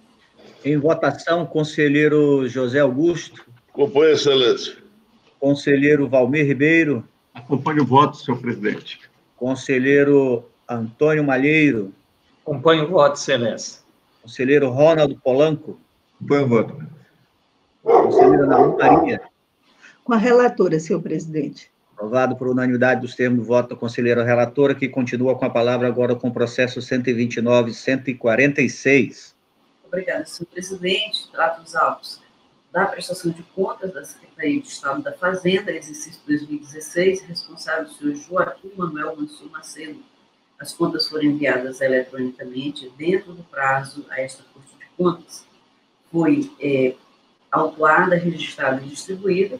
Em votação, conselheiro José Augusto. Acompanhe, Excelência. Conselheiro Valmir Ribeiro. Acompanhe o voto, senhor presidente. Conselheiro Antônio Malheiro. Acompanho o voto, Excelência. Conselheiro Ronaldo Polanco. Acompanhe o voto. Conselheira Ana Maria. Com a relatora, senhor presidente. Aprovado por unanimidade dos termos do voto da conselheira relatora, que continua com a palavra agora com o processo cento e vinte e nove, cento e quarenta e seis. Obrigada, senhor presidente. Trato os autos da prestação de contas da Secretaria de Estado da Fazenda, exercício dois mil e dezesseis, responsável do senhor Joaquim Manuel Mansur Macedo. As contas foram enviadas eletronicamente dentro do prazo a esta Corte de Contas. Foi é, autuada, registrada e distribuída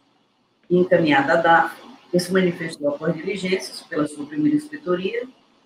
e encaminhada à DAFO, que se manifestou após diligências pela sua primeira inspetoria,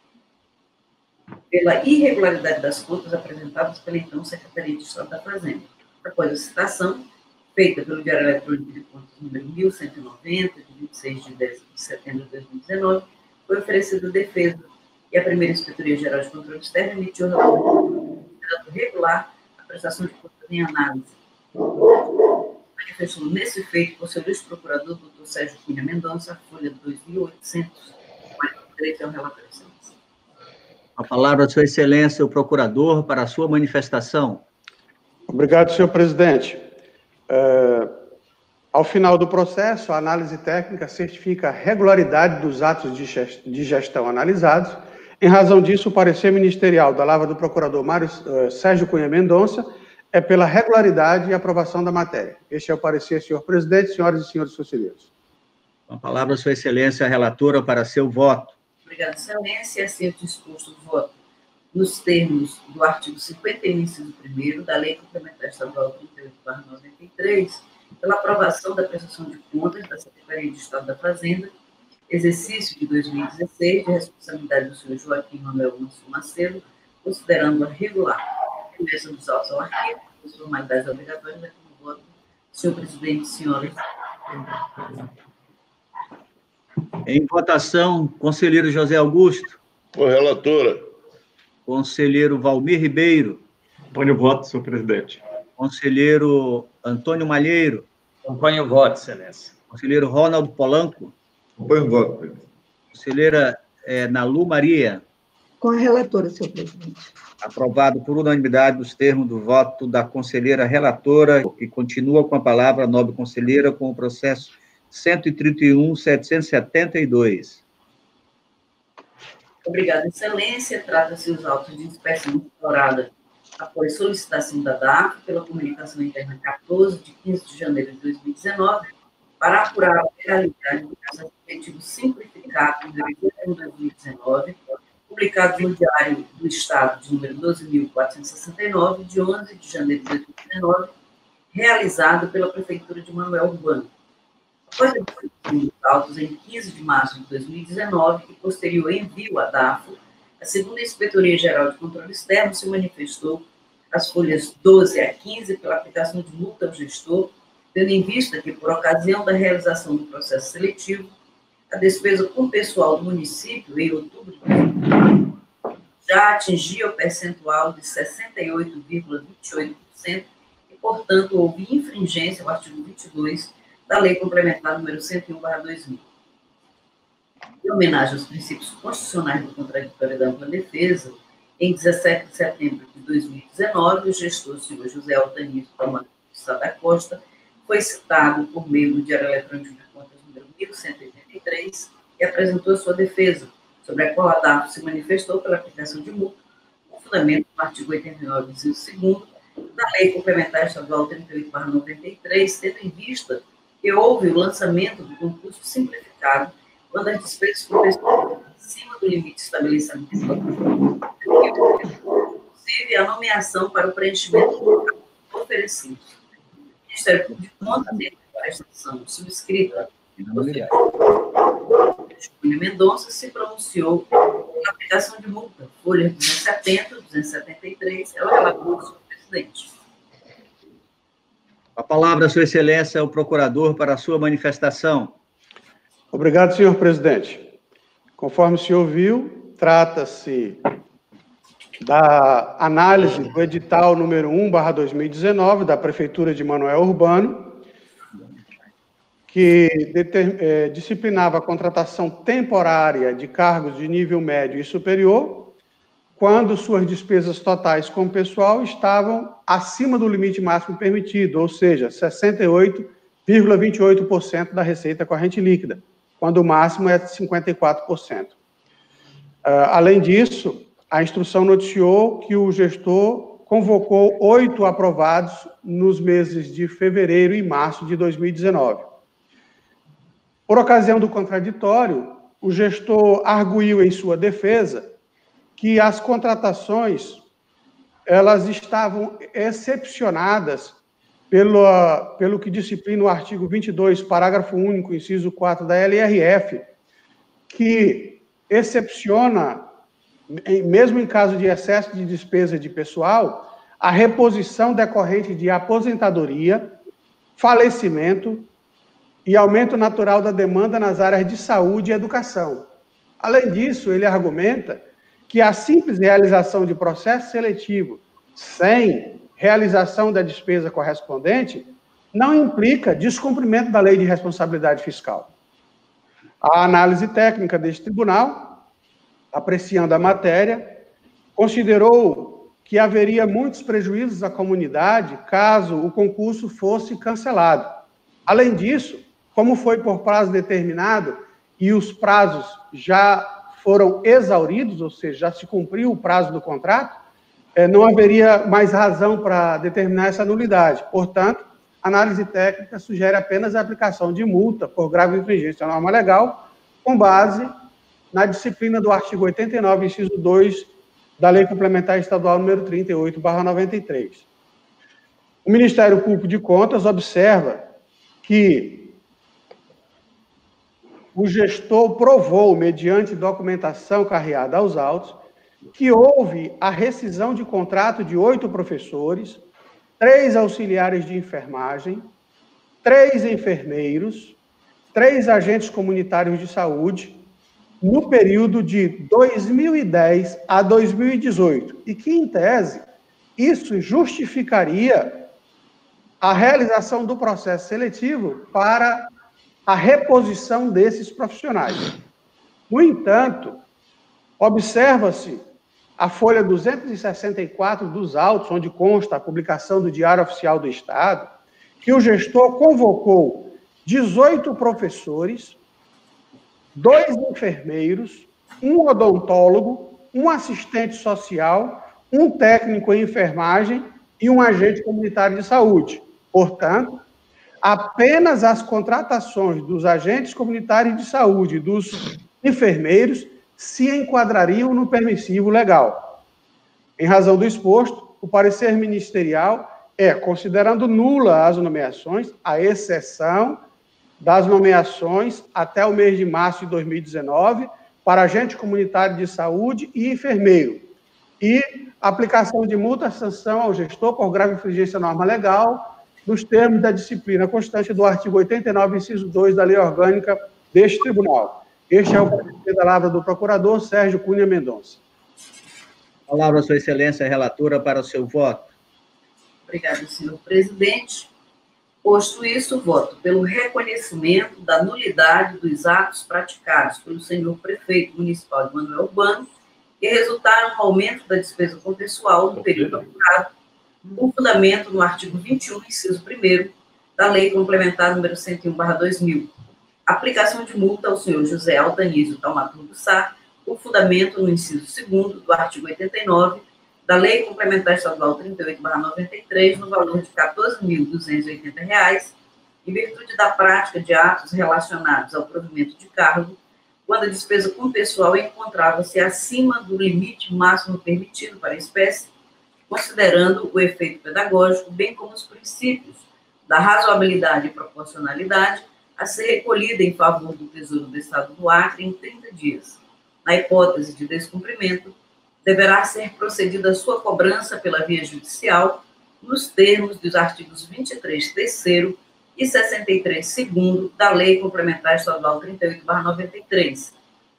pela irregularidade das contas apresentadas pela então Secretaria de Estado da Fazenda. Após a citação, feita pelo Diário Eletrônico de Contas número mil cento e noventa, de vinte e seis de dezembro de setembro de dois mil e dezenove, foi oferecida defesa e a primeira Inspetoria Geral de Controle Externo emitiu relatório regular a prestação de contas em análise. Manifestou nesse feito por seu vice-procurador, doutor Sérgio Cunha Mendonça, folha dois mil oitocentos e quarenta e três, é o relatório. A palavra, Sua Excelência, o procurador, para a sua manifestação. Obrigado, senhor presidente. É, ao final do processo, a análise técnica certifica a regularidade dos atos de gestão analisados. Em razão disso, o parecer ministerial da lavra do procurador Mário, uh, Sérgio Cunha Mendonça é pela regularidade e aprovação da matéria. Este é o parecer, senhor presidente, senhoras e senhores conselheiros. Com a palavra, Sua Excelência, a relatora, para seu voto. Obrigada, Excelência. Aceito disposto o voto nos termos do artigo cinquenta e um, inciso primeiro, da Lei Complementar Estadual trinta e oito barra noventa e três, pela aprovação da prestação de contas da Secretaria de Estado da Fazenda, exercício de dois mil e dezesseis, de responsabilidade do senhor Joaquim Manuel Mansur Macedo, considerando-a regular. Remessa dos autos ao arquivo, as formalidades obrigatórias, aqui no voto, senhor presidente, senhoras. Em votação, conselheiro José Augusto. Com a relatora. Conselheiro Valmir Ribeiro. Acompanhe o voto, senhor presidente. Conselheiro Antônio Malheiro. Acompanho o voto, Excelência. Conselheiro Ronaldo Polanco. Acompanhe o voto, presidente. Conselheira é, Nalu Maria. Com a relatora, senhor presidente. Aprovado por unanimidade dos termos do voto da conselheira relatora, que continua com a palavra a nobre conselheira com o processo cento e trinta e um, setecentos e setenta e dois. Obrigada, Excelência. Trata-se os autos de inspeção instaurada após solicitação da D A F pela comunicação interna quatorze, de quinze de janeiro de dois mil e dezenove, para apurar a legalidade do processo seletivo simplificado de dois mil e dezenove, publicado no Diário do Estado, de número doze mil quatrocentos e sessenta e nove, de onze de janeiro de dois mil e dezenove, realizado pela Prefeitura de Manoel Urbano. Após a divulgação dos autos em quinze de março de dois mil e dezenove e posterior envio à D A F O, a segunda Inspetoria Geral de Controle Externo se manifestou as folhas doze a quinze pela aplicação de multa ao gestor, tendo em vista que, por ocasião da realização do processo seletivo, a despesa com pessoal do município, em outubro de dois mil e dezenove, já atingia o percentual de sessenta e oito vírgula vinte e oito por cento e, portanto, houve infringência ao artigo vinte e dois da Lei Complementar número cento e um barra dois mil. Em homenagem aos princípios constitucionais do contraditório e da ampla defesa, em dezessete de setembro de dois mil e dezenove, o gestor senhor José Altanir Tomás da Costa foi citado por meio do Diário Eletrônico de Contas número mil cento e oitenta e três e apresentou sua defesa, sobre a qual a D A F O se manifestou pela aplicação de multa, com fundamento no artigo oitenta e nove, inciso segundo, da Lei Complementar Estadual trinta e oito barra noventa e três, tendo em vista que houve o lançamento do concurso simplificado quando as despesas for acima do limite estabelecido, inclusive a nomeação para o preenchimento do cargo oferecido. O Ministério Público de Contas, dentro da prestação subscrita do Júlio Mendonça, se pronunciou na aplicação de multa, folha duzentos e setenta, duzentos e setenta e três, é o relator do senhor presidente. A palavra, Sua Excelência, é o procurador para a sua manifestação. Obrigado, senhor presidente. Conforme o senhor viu, trata-se da análise do edital número um barra dois mil e dezenove da Prefeitura de Manoel Urbano, que deter, eh, disciplinava a contratação temporária de cargos de nível médio e superior, quando suas despesas totais com o pessoal estavam acima do limite máximo permitido, ou seja, sessenta e oito vírgula vinte e oito por cento da receita corrente líquida, quando o máximo é de cinquenta e quatro por cento. Uh, além disso, a instrução noticiou que o gestor convocou oito aprovados nos meses de fevereiro e março de dois mil e dezenove. Por ocasião do contraditório, o gestor arguiu em sua defesa que as contratações elas estavam excepcionadas pelo, pelo que disciplina o artigo vinte e dois, parágrafo único, inciso quatro da L R F, que excepciona, mesmo em caso de excesso de despesa de pessoal, a reposição decorrente de aposentadoria, falecimento e aumento natural da demanda nas áreas de saúde e educação. Além disso, ele argumenta que a simples realização de processo seletivo sem realização da despesa correspondente não implica descumprimento da lei de responsabilidade fiscal. A análise técnica deste tribunal, apreciando a matéria, considerou que haveria muitos prejuízos à comunidade caso o concurso fosse cancelado. Além disso, como foi por prazo determinado e os prazos já foram exauridos, ou seja, já se cumpriu o prazo do contrato, eh, não haveria mais razão para determinar essa nulidade. Portanto, a análise técnica sugere apenas a aplicação de multa por grave infringência à norma legal, com base na disciplina do artigo oitenta e nove, inciso dois, da Lei Complementar Estadual número trinta e oito barra noventa e três. O Ministério Público de Contas observa que o gestor provou, mediante documentação carreada aos autos, que houve a rescisão de contrato de oito professores, três auxiliares de enfermagem, três enfermeiros, três agentes comunitários de saúde, no período de dois mil e dez a dois mil e dezoito, e que, em tese, isso justificaria a realização do processo seletivo para a reposição desses profissionais. No entanto, observa-se a folha duzentos e sessenta e quatro dos autos, onde consta a publicação do Diário Oficial do Estado, que o gestor convocou dezoito professores, dois enfermeiros, um odontólogo, um assistente social, um técnico em enfermagem e um agente comunitário de saúde. Portanto, apenas as contratações dos agentes comunitários de saúde e dos enfermeiros se enquadrariam no permissivo legal. Em razão do exposto, o parecer ministerial é, considerando nula as nomeações, à exceção das nomeações até o mês de março de dois mil e dezenove para agente comunitário de saúde e enfermeiro, e aplicação de multa e sanção ao gestor por grave infringência à norma legal, nos termos da disciplina constante do artigo oitenta e nove, inciso dois da Lei Orgânica deste Tribunal. Este é o parecer da palavra do procurador Sérgio Cunha Mendonça. Palavra, Sua Excelência, relatora, para o seu voto. Obrigada, senhor presidente. Posto isso, voto pelo reconhecimento da nulidade dos atos praticados pelo senhor prefeito municipal de Manuel Urbano, que resultaram no aumento da despesa com pessoal no período aplicado, com fundamento no artigo vinte e um, inciso primeiro, da Lei Complementar número cento e um barra dois mil. Aplicação de multa ao senhor José Altanísio Taumaturgo Sá, com fundamento no inciso segundo do artigo oitenta e nove, da Lei Complementar Estadual trinta e oito barra noventa e três, no valor de quatorze mil duzentos e oitenta reais, em virtude da prática de atos relacionados ao provimento de cargo, quando a despesa com pessoal encontrava-se acima do limite máximo permitido para a espécie, considerando o efeito pedagógico, bem como os princípios da razoabilidade e proporcionalidade, a ser recolhida em favor do Tesouro do Estado do Acre em trinta dias. Na hipótese de descumprimento, deverá ser procedida a sua cobrança pela via judicial, nos termos dos artigos vinte e três, terceiro e sessenta e três, segundo da Lei Complementar Estadual trinta e oito barra noventa e três.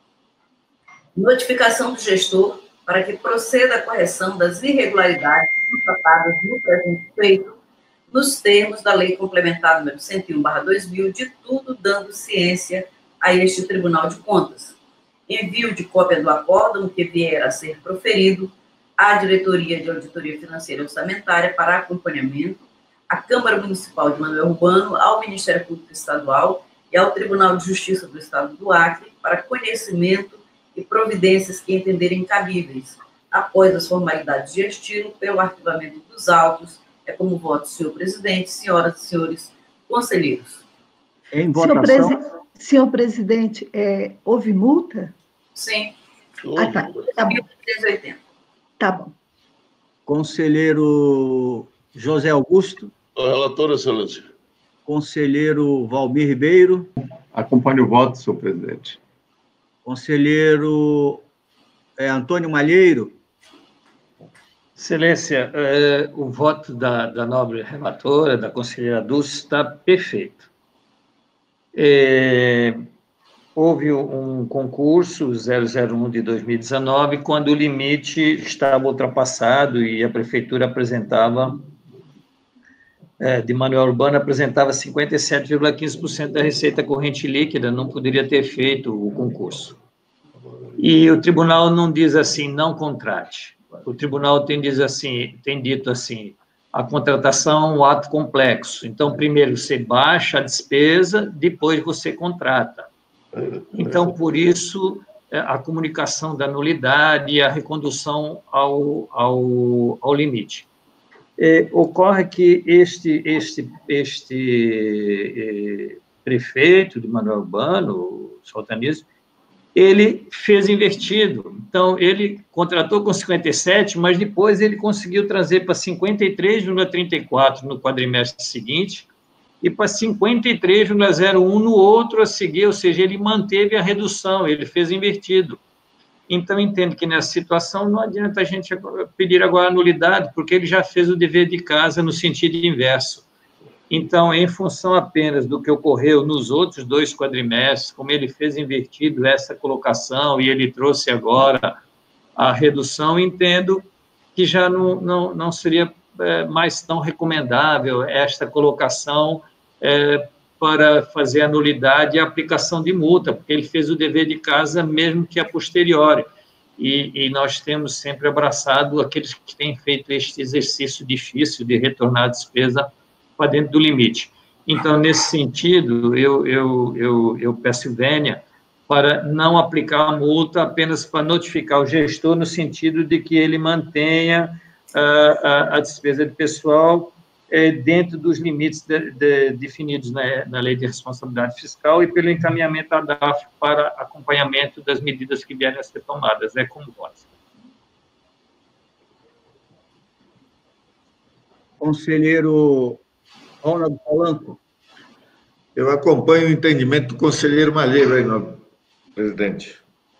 Notificação do gestor para que proceda a correção das irregularidades constatadas no presente feito, nos termos da Lei Complementar número cento e um barra dois mil, de tudo dando ciência a este Tribunal de Contas. Envio de cópia do acórdão que vier a ser proferido à Diretoria de Auditoria Financeira e Orçamentária para acompanhamento, à Câmara Municipal de Manuel Urbano, ao Ministério Público Estadual e ao Tribunal de Justiça do Estado do Acre para conhecimento e providências que entenderem cabíveis, após as formalidades de estilo, pelo arquivamento dos autos. É como voto, senhor presidente, senhoras e senhores conselheiros. Em votação. Senhor, presi senhor presidente, é, houve multa? Sim. Ah, tá. Tá bom. trezentos e oitenta. Tá bom. Conselheiro José Augusto. Relator, Excelência. Conselheiro Valmir Ribeiro. Acompanho o voto, senhor presidente. Conselheiro é, Antônio Malheiro. Excelência, é, o voto da, da nobre relatora, da conselheira Dulce, está perfeito. É, houve um concurso zero zero um de dois mil e dezenove, quando o limite estava ultrapassado e a prefeitura apresentava, é, de Manuel Urbano, apresentava cinquenta e sete vírgula quinze por cento da receita corrente líquida, não poderia ter feito o concurso. E o tribunal não diz assim, não contrate. O tribunal tem, diz assim, tem dito assim, a contratação é um ato complexo. Então, primeiro você baixa a despesa, depois você contrata. Então, por isso, a comunicação da nulidade e a recondução ao, ao, ao limite. É, ocorre que este, este, este é, prefeito de Manuel Urbano, o Altanísio, ele fez invertido. Então, ele contratou com cinquenta e sete, mas depois ele conseguiu trazer para cinquenta e três vírgula trinta e quatro no quadrimestre seguinte e para cinquenta e três vírgula zero um no outro a seguir, ou seja, ele manteve a redução, ele fez invertido. Então, entendo que nessa situação não adianta a gente pedir agora a nulidade, porque ele já fez o dever de casa no sentido inverso. Então, em função apenas do que ocorreu nos outros dois quadrimestres, como ele fez invertido essa colocação e ele trouxe agora a redução, entendo que já não, não, não seria é, mais tão recomendável esta colocação é, para fazer a nulidade e a aplicação de multa, porque ele fez o dever de casa mesmo que a posteriori. E, e nós temos sempre abraçado aqueles que têm feito este exercício difícil de retornar a despesa para dentro do limite. Então, nesse sentido, eu, eu, eu, eu peço vênia para não aplicar a multa apenas para notificar o gestor, no sentido de que ele mantenha uh, a, a despesa de pessoal é, dentro dos limites de, de, definidos na, na Lei de Responsabilidade Fiscal e pelo encaminhamento da D A F para acompanhamento das medidas que vierem a ser tomadas. É como voto. Conselheiro Ronaldo Polanco. Eu acompanho o entendimento do conselheiro Malheiro aí, nobre presidente.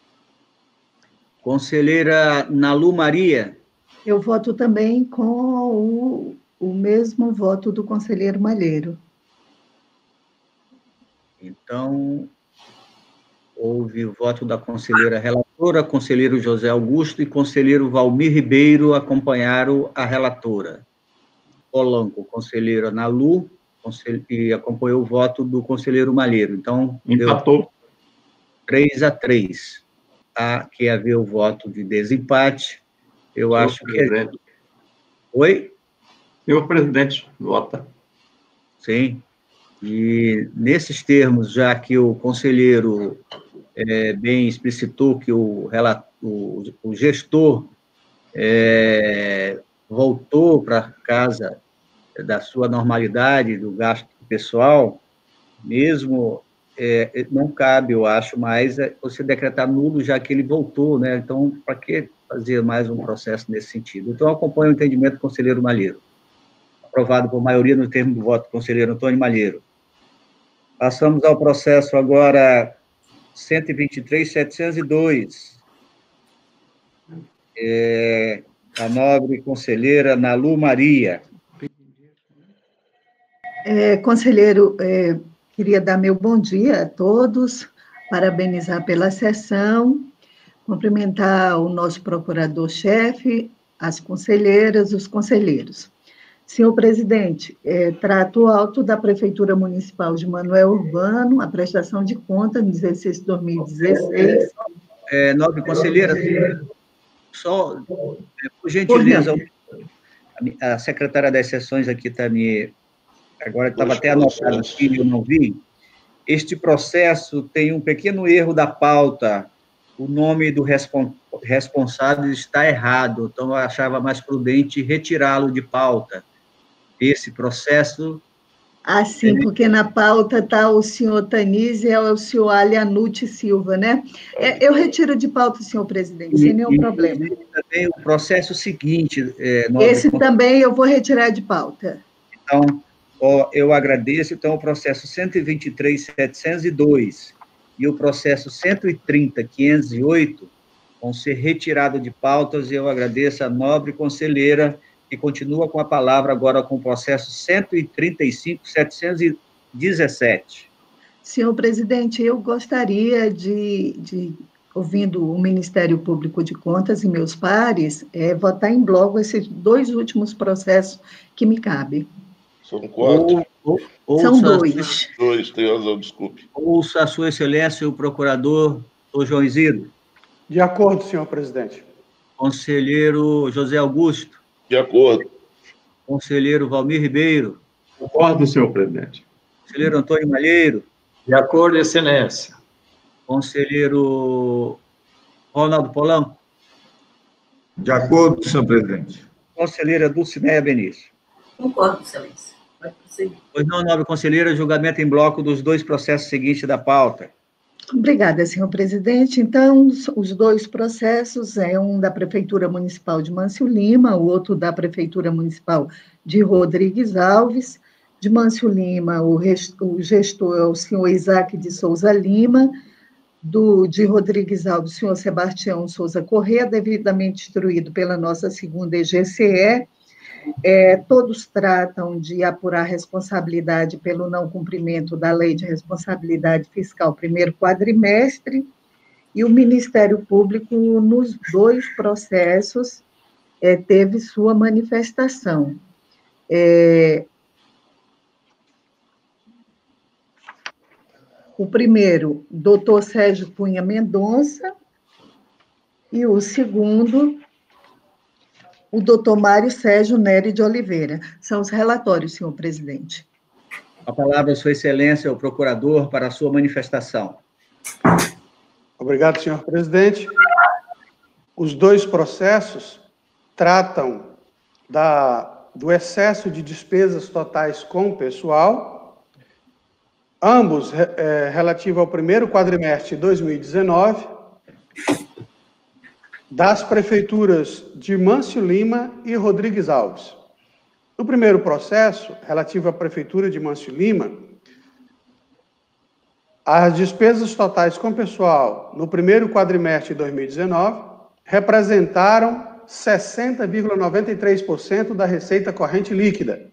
Conselheira Nalu Maria. Eu voto também com o, o mesmo voto do conselheiro Malheiro. Então, houve o voto da conselheira relatora, conselheiro José Augusto e conselheiro Valmir Ribeiro acompanharam a relatora. Polanco, conselheira Nalu, consel... e acompanhou o voto do conselheiro Malheiro. Então, empatou. três a três. Há que haver o voto de desempate. Eu Senhor acho presidente. que... Oi? Senhor presidente, vota. Sim. E, nesses termos, já que o conselheiro é, bem explicitou que o, o, o gestor é, voltou para casa da sua normalidade, do gasto pessoal, mesmo, é, não cabe, eu acho, mais você decretar nulo, já que ele voltou, né? Então, para que fazer mais um processo nesse sentido? Então, eu acompanho o entendimento do conselheiro Malheiro. Aprovado por maioria no termo do voto do conselheiro Antônio Malheiro. Passamos ao processo agora cento e vinte e três, setecentos e dois. É, a nobre conselheira Nalu Maria. É, conselheiro, é, queria dar meu bom dia a todos, parabenizar pela sessão, cumprimentar o nosso procurador-chefe, as conselheiras, os conselheiros. Senhor presidente, é, trato alto da Prefeitura Municipal de Manoel Urbano, a prestação de contas no exercício de dois mil e dezesseis. É, nobre conselheira, só, por gentileza, a secretária das sessões aqui está me... Agora estava até anotado aqui e eu não vi. Este processo tem um pequeno erro da pauta. O nome do respon- responsável está errado, então eu achava mais prudente retirá-lo de pauta. Esse processo... Ah, sim, é... porque na pauta está o senhor Tanise e é o senhor Alianucci Silva, né? É, eu retiro de pauta, senhor presidente, sem nenhum e, problema. E também o processo seguinte... É, Esse nobre... também eu vou retirar de pauta. Então... eu agradeço, então, o processo cento e vinte e três, setecentos e dois e o processo cento e trinta, quinhentos e oito vão ser retirados de pautas, e eu agradeço a nobre conselheira, que continua com a palavra agora com o processo cento e trinta e cinco, setecentos e dezessete. Senhor presidente, eu gostaria de, de ouvindo o Ministério Público de Contas e meus pares, é, votar em bloco esses dois últimos processos que me cabem. São quatro. Ou, ou, São ouça, dois. Dois, tem razão, desculpe. Ouça a sua excelência, o procurador, o João Isidro. De acordo, senhor presidente. Conselheiro José Augusto. De acordo. Conselheiro Valmir Ribeiro. Concordo, senhor presidente. Conselheiro Antônio Malheiro. De acordo, excelência. Conselheiro Ronaldo Polanco. De acordo, senhor presidente. Conselheira Dulcineia Benício. Concordo, excelência. Pode prosseguir. Pois não, nobre conselheira, julgamento em bloco dos dois processos seguintes da pauta. Obrigada, senhor presidente. Então, os dois processos, é um da Prefeitura Municipal de Mâncio Lima, o outro da Prefeitura Municipal de Rodrigues Alves. De Mâncio Lima, o gestor é o senhor Isaac de Souza Lima, do, de Rodrigues Alves, o senhor Sebastião Souza Corrêa, devidamente instruído pela nossa segunda E G C E. É, todos tratam de apurar responsabilidade pelo não cumprimento da Lei de Responsabilidade Fiscal primeiro quadrimestre, e o Ministério Público, nos dois processos, é, teve sua manifestação. É, o primeiro, doutor Sérgio Cunha Mendonça, e o segundo, o doutor Mário Sérgio Nery de Oliveira. São os relatórios, senhor presidente. A palavra, sua excelência, o procurador, para a sua manifestação. Obrigado, senhor presidente. Os dois processos tratam da do excesso de despesas totais com pessoal, ambos é, relativo ao primeiro quadrimestre de dois mil e dezenove, das prefeituras de Mâncio Lima e Rodrigues Alves. No primeiro processo, relativo à prefeitura de Mâncio Lima, as despesas totais com pessoal no primeiro quadrimestre de dois mil e dezenove representaram sessenta vírgula noventa e três por cento da receita corrente líquida.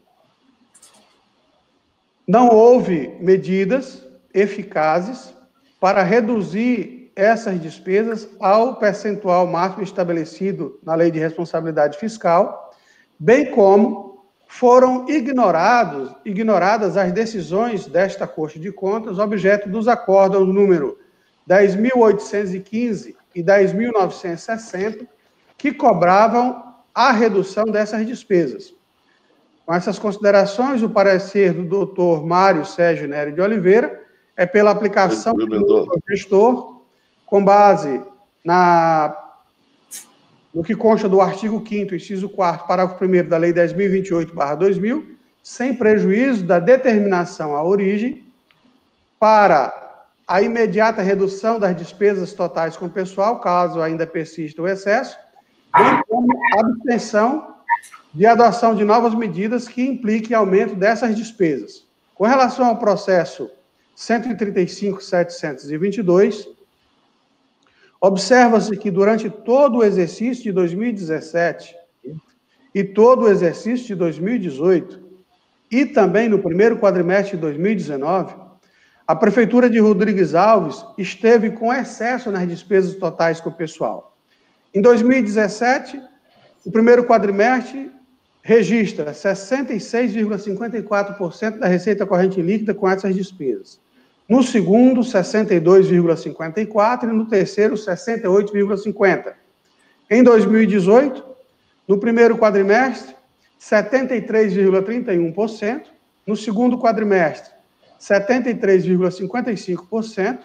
Não houve medidas eficazes para reduzir essas despesas ao percentual máximo estabelecido na Lei de Responsabilidade Fiscal, bem como foram ignorados, ignoradas as decisões desta Corte de Contas, objeto dos acórdãos número dez mil oitocentos e quinze e dez mil novecentos e sessenta, que cobravam a redução dessas despesas. Com essas considerações, o parecer do doutor Mário Sérgio Nery de Oliveira é pela aplicação do gestor, com base na, no que consta do artigo quinto, inciso quarto, parágrafo primeiro da Lei dez mil e vinte e oito barra dois mil, sem prejuízo da determinação à origem, para a imediata redução das despesas totais com o pessoal, caso ainda persista o excesso, bem como abstenção de adoção de novas medidas que impliquem aumento dessas despesas. Com relação ao processo cento e trinta e cinco mil setecentos e vinte e dois, observa-se que durante todo o exercício de dois mil e dezessete e todo o exercício de dois mil e dezoito, e também no primeiro quadrimestre de dois mil e dezenove, a Prefeitura de Rodrigues Alves esteve com excesso nas despesas totais com o pessoal. Em dois mil e dezessete, o primeiro quadrimestre registra sessenta e seis vírgula cinquenta e quatro por cento da receita corrente líquida com essas despesas. No segundo, sessenta e dois vírgula cinquenta e quatro por cento e no terceiro, sessenta e oito vírgula cinquenta por cento. Em dois mil e dezoito, no primeiro quadrimestre, setenta e três vírgula trinta e um por cento, no segundo quadrimestre, setenta e três vírgula cinquenta e cinco por cento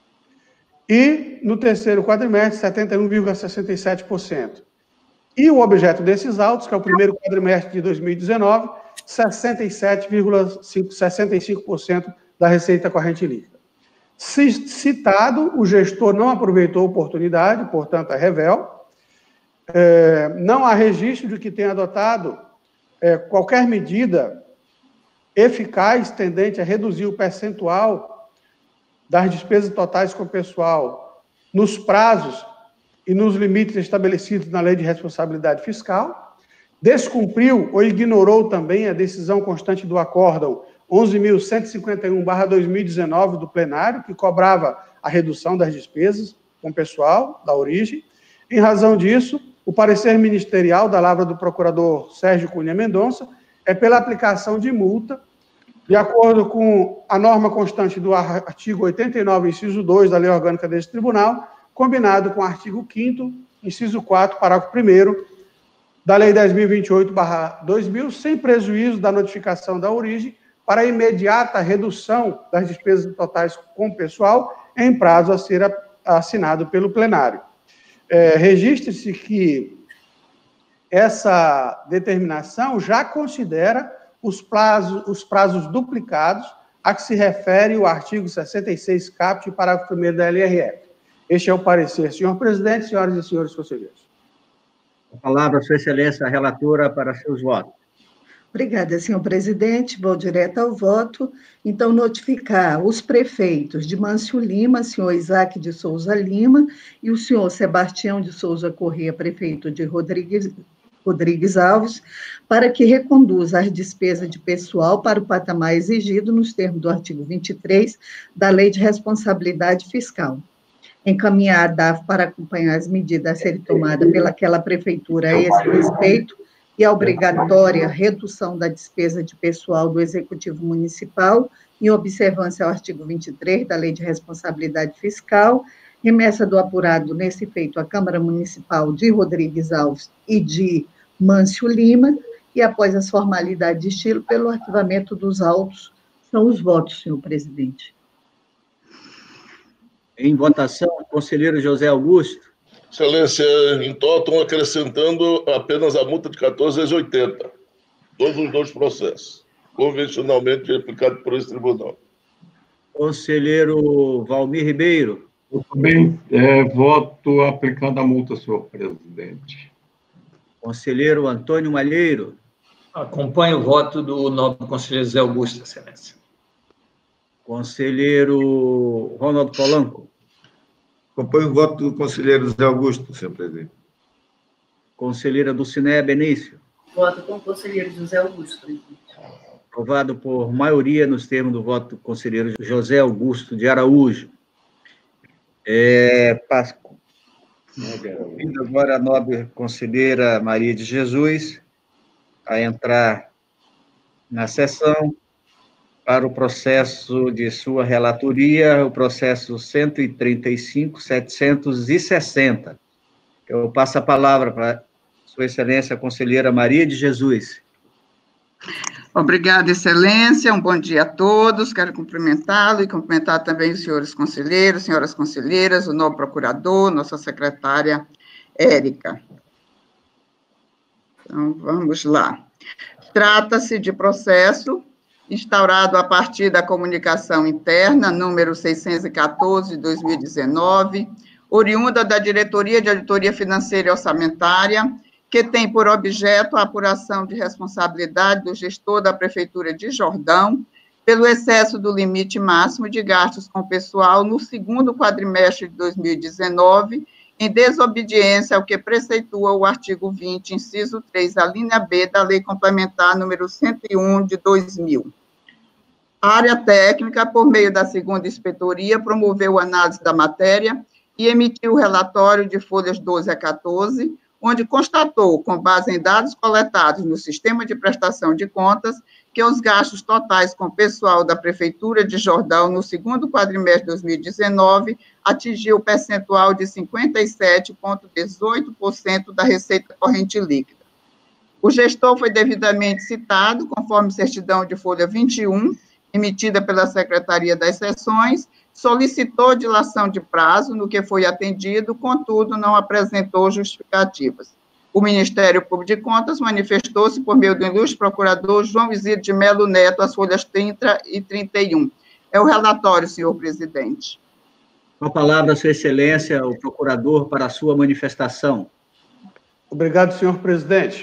e no terceiro quadrimestre, setenta e um vírgula sessenta e sete por cento. E o objeto desses autos, que é o primeiro quadrimestre de dois mil e dezenove, sessenta e sete vírgula sessenta e cinco por cento da receita corrente líquida. Citado, o gestor não aproveitou a oportunidade, portanto, é revel. É, não há registro de que tenha adotado é, qualquer medida eficaz tendente a reduzir o percentual das despesas totais com o pessoal nos prazos e nos limites estabelecidos na Lei de Responsabilidade Fiscal, descumpriu ou ignorou também a decisão constante do acórdão onze mil cento e cinquenta e um barra dois mil e dezenove do plenário, que cobrava a redução das despesas com o pessoal da origem. Em razão disso, o parecer ministerial da lavra do procurador Sérgio Cunha Mendonça é pela aplicação de multa, de acordo com a norma constante do artigo oitenta e nove, inciso dois da Lei Orgânica deste Tribunal, combinado com o artigo quinto, inciso quatro, parágrafo primeiro, da Lei dez mil e vinte e oito barra dois mil, sem prejuízo da notificação da origem, para a imediata redução das despesas totais com o pessoal, em prazo a ser assinado pelo plenário. É, registre-se que essa determinação já considera os prazos, os prazos duplicados a que se refere o artigo sessenta e seis caput, parágrafo primeiro da L R F. Este é o parecer, senhor presidente, senhoras e senhores conselheiros. A palavra, Sua Excelência, a relatora, para seus votos. Obrigada, senhor presidente. Vou direto ao voto. Então, notificar os prefeitos de Mâncio Lima, senhor Isaac de Souza Lima, e o senhor Sebastião de Souza Corrêa, prefeito de Rodrigues, Rodrigues Alves, para que reconduza as despesas de pessoal para o patamar exigido nos termos do artigo vinte e três da Lei de Responsabilidade Fiscal. Encaminhar a D A F para acompanhar as medidas a serem tomadas pelaquela prefeitura a esse respeito, e a obrigatória redução da despesa de pessoal do Executivo Municipal, em observância ao artigo vinte e três da Lei de Responsabilidade Fiscal, remessa do apurado nesse feito à Câmara Municipal de Rodrigues Alves e de Mâncio Lima, e após as formalidades de estilo, pelo arquivamento dos autos. São os votos, senhor presidente. Em votação, conselheiro José Augusto. Excelência, em total, acrescentando apenas a multa de quatorze vezes oitenta. todos os dois processos, convencionalmente aplicado por esse tribunal. Conselheiro Valmir Ribeiro. Eu também é, voto aplicando a multa, senhor presidente. Conselheiro Antônio Malheiro. Acompanho o voto do nobre conselheiro José Augusto, excelência. Conselheiro Ronaldo Polanco. Acompanho o voto do conselheiro José Augusto, senhor presidente. Conselheira Dulcinéia Benício. Voto com o conselheiro José Augusto, presidente. Aprovado por maioria nos termos do voto do conselheiro José Augusto de Araújo. É, Pasco. Convido agora a nobre conselheira Maria de Jesus a entrar na sessão para o processo de sua relatoria, o processo cento e trinta e cinco, setecentos e sessenta. Eu passo a palavra para Sua Excelência, a conselheira Maria de Jesus. Obrigada, Excelência. Um bom dia a todos. Quero cumprimentá-lo e cumprimentar também os senhores conselheiros, senhoras conselheiras, o novo procurador, nossa secretária Érica. Então, vamos lá. Trata-se de processo instaurado a partir da comunicação interna, número seiscentos e quatorze, de dois mil e dezenove, oriunda da Diretoria de Auditoria Financeira e Orçamentária, que tem por objeto a apuração de responsabilidade do gestor da Prefeitura de Jordão pelo excesso do limite máximo de gastos com pessoal no segundo quadrimestre de dois mil e dezenove, em desobediência ao que preceitua o artigo vinte, inciso três, a linha B da Lei Complementar número cento e um, de dois mil. A área técnica, por meio da segunda inspetoria, promoveu análise da matéria e emitiu o relatório de folhas doze a quatorze, onde constatou, com base em dados coletados no Sistema de Prestação de Contas, que os gastos totais com pessoal da Prefeitura de Jordão no segundo quadrimestre de dois mil e dezenove atingiu o percentual de cinquenta e sete vírgula dezoito por cento da receita corrente líquida. O gestor foi devidamente citado, conforme certidão de folha vinte e um, emitida pela Secretaria das Seções, solicitou dilação de prazo, no que foi atendido, contudo, não apresentou justificativas. O Ministério Público de Contas manifestou-se por meio do ilustre procurador João Isidro de Melo Neto, as folhas trinta e trinta e um. É o relatório, senhor presidente. Com a palavra, Sua Excelência, o procurador, para a sua manifestação. Obrigado, senhor presidente.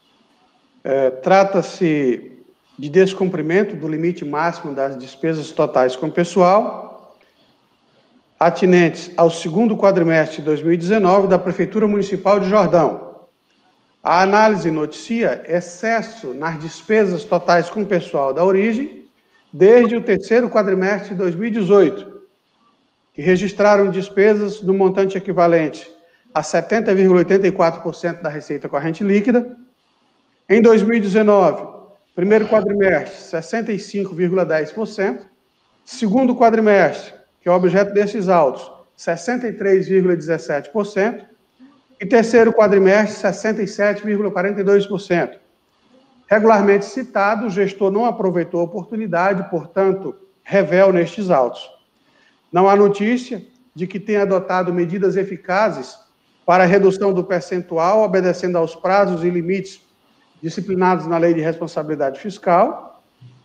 É, trata-se de descumprimento do limite máximo das despesas totais com pessoal, atinentes ao segundo quadrimestre de dois mil e dezenove da Prefeitura Municipal de Jordão. A análise noticia excesso nas despesas totais com pessoal da origem desde o terceiro quadrimestre de dois mil e dezoito, que registraram despesas no montante equivalente a setenta vírgula oitenta e quatro por cento da receita corrente líquida. Em dois mil e dezenove, primeiro quadrimestre, sessenta e cinco vírgula dez por cento. Segundo quadrimestre, que é o objeto desses autos, sessenta e três vírgula dezessete por cento. E terceiro quadrimestre, sessenta e sete vírgula quarenta e dois por cento. Regularmente citado, o gestor não aproveitou a oportunidade, portanto, revel nestes autos. Não há notícia de que tenha adotado medidas eficazes para a redução do percentual, obedecendo aos prazos e limites disciplinados na Lei de Responsabilidade Fiscal,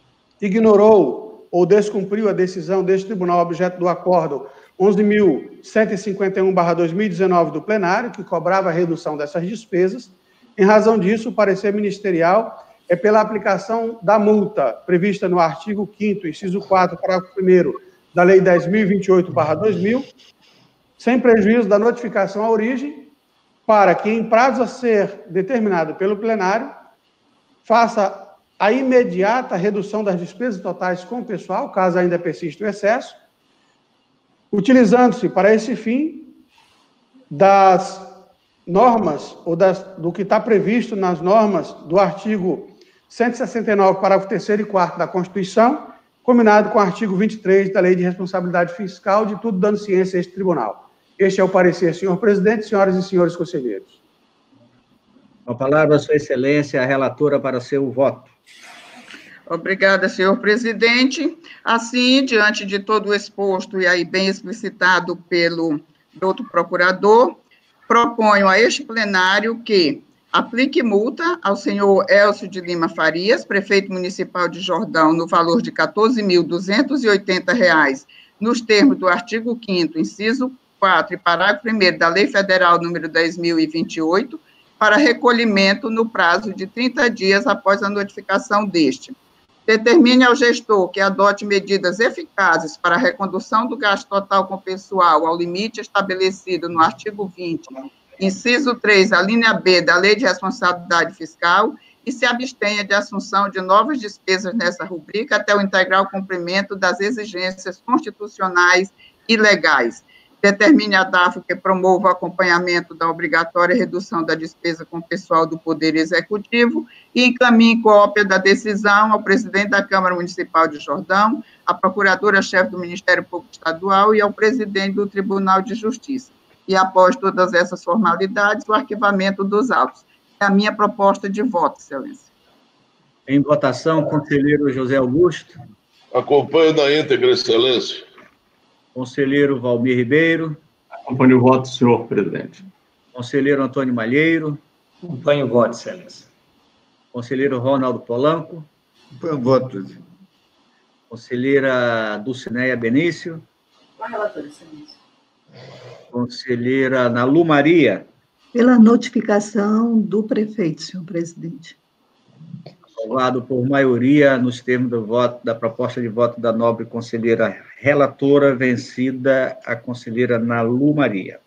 ignorou ou descumpriu a decisão deste tribunal objeto do acórdão onze mil cento e cinquenta e um barra dois mil e dezenove do plenário, que cobrava a redução dessas despesas. Em razão disso, o parecer ministerial é pela aplicação da multa prevista no artigo quinto, inciso quatro, parágrafo primeiro da Lei dez mil e vinte e oito barra dois mil, sem prejuízo da notificação à origem, para que, em prazo a ser determinado pelo plenário, faça a imediata redução das despesas totais com o pessoal, caso ainda persista o excesso, utilizando-se, para esse fim, das normas, ou das, do que está previsto nas normas do artigo cento e sessenta e nove, parágrafo terceiro e quarto da Constituição, combinado com o artigo vinte e três da Lei de Responsabilidade Fiscal, de tudo dando ciência a este tribunal. Este é o parecer, senhor presidente, senhoras e senhores conselheiros. Com a palavra, Sua Excelência, a relatora, para seu voto. Obrigada, senhor presidente. Assim, diante de todo o exposto e aí bem explicitado pelo doutor procurador, proponho a este plenário que Aplique multa ao senhor Elcio de Lima Farias, prefeito municipal de Jordão, no valor de quatorze mil duzentos e oitenta reais, nos termos do artigo quinto, inciso quatro e parágrafo primeiro da Lei Federal número dez mil e vinte e oito, para recolhimento no prazo de trinta dias após a notificação deste. Determine ao gestor que adote medidas eficazes para a recondução do gasto total com pessoal ao limite estabelecido no artigo vinte, inciso três, a linha B da Lei de Responsabilidade Fiscal, e se abstenha de assunção de novas despesas nessa rubrica até o integral cumprimento das exigências constitucionais e legais. Determine a DAFO que promova o acompanhamento da obrigatória redução da despesa com pessoal do Poder Executivo e encaminhe cópia da decisão ao presidente da Câmara Municipal de Jordão, à procuradora-chefe do Ministério Público Estadual e ao presidente do Tribunal de Justiça. E, após todas essas formalidades, o arquivamento dos autos. É a minha proposta de voto, excelência. Em votação, conselheiro José Augusto. Acompanho na íntegra, excelência. Conselheiro Valmir Ribeiro. Acompanho o voto, senhor presidente. Conselheiro Antônio Malheiro. Acompanho o voto, excelência. Conselheiro Ronaldo Polanco. Acompanho o voto, presidente. Conselheira Dulcineia Benício. Com a relatora, excelência. Conselheira Nalu Maria. Pela notificação do prefeito, senhor presidente. Aprovado por maioria nos termos do voto, da proposta de voto da nobre conselheira relatora, vencida a conselheira Nalu Maria.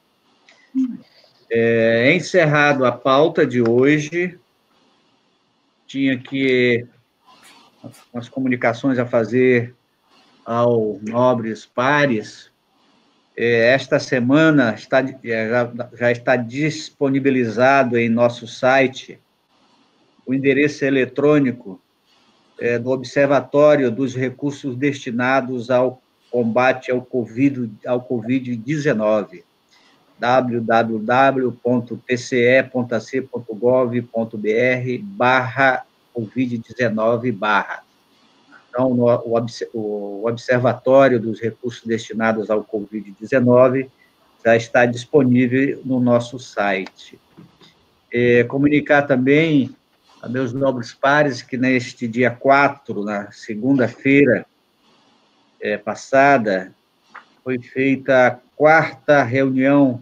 É, encerrado a pauta de hoje, tinha que umas comunicações a fazer aos nobres pares. É, esta semana está, já, já está disponibilizado em nosso site o endereço eletrônico é, do Observatório dos Recursos Destinados ao Combate ao Covid, ao covid dezenove, w w w ponto t c e ponto a c ponto gov ponto b r barra covid dezenove barra. Então, no, o, o Observatório dos Recursos Destinados ao covid dezenove já está disponível no nosso site. É, comunicar também a meus nobres pares que neste dia quatro, na segunda-feira é, passada, foi feita a quarta reunião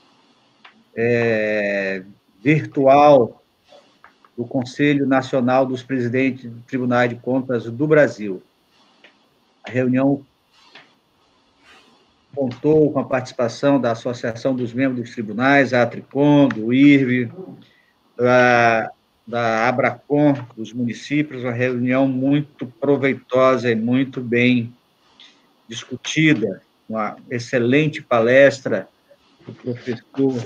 é, virtual do Conselho Nacional dos Presidentes do Tribunal de Contas do Brasil. A reunião contou com a participação da Associação dos Membros dos Tribunais, a ATRICOM, do I R B, da da Abracom, dos municípios, uma reunião muito proveitosa e muito bem discutida, uma excelente palestra do professor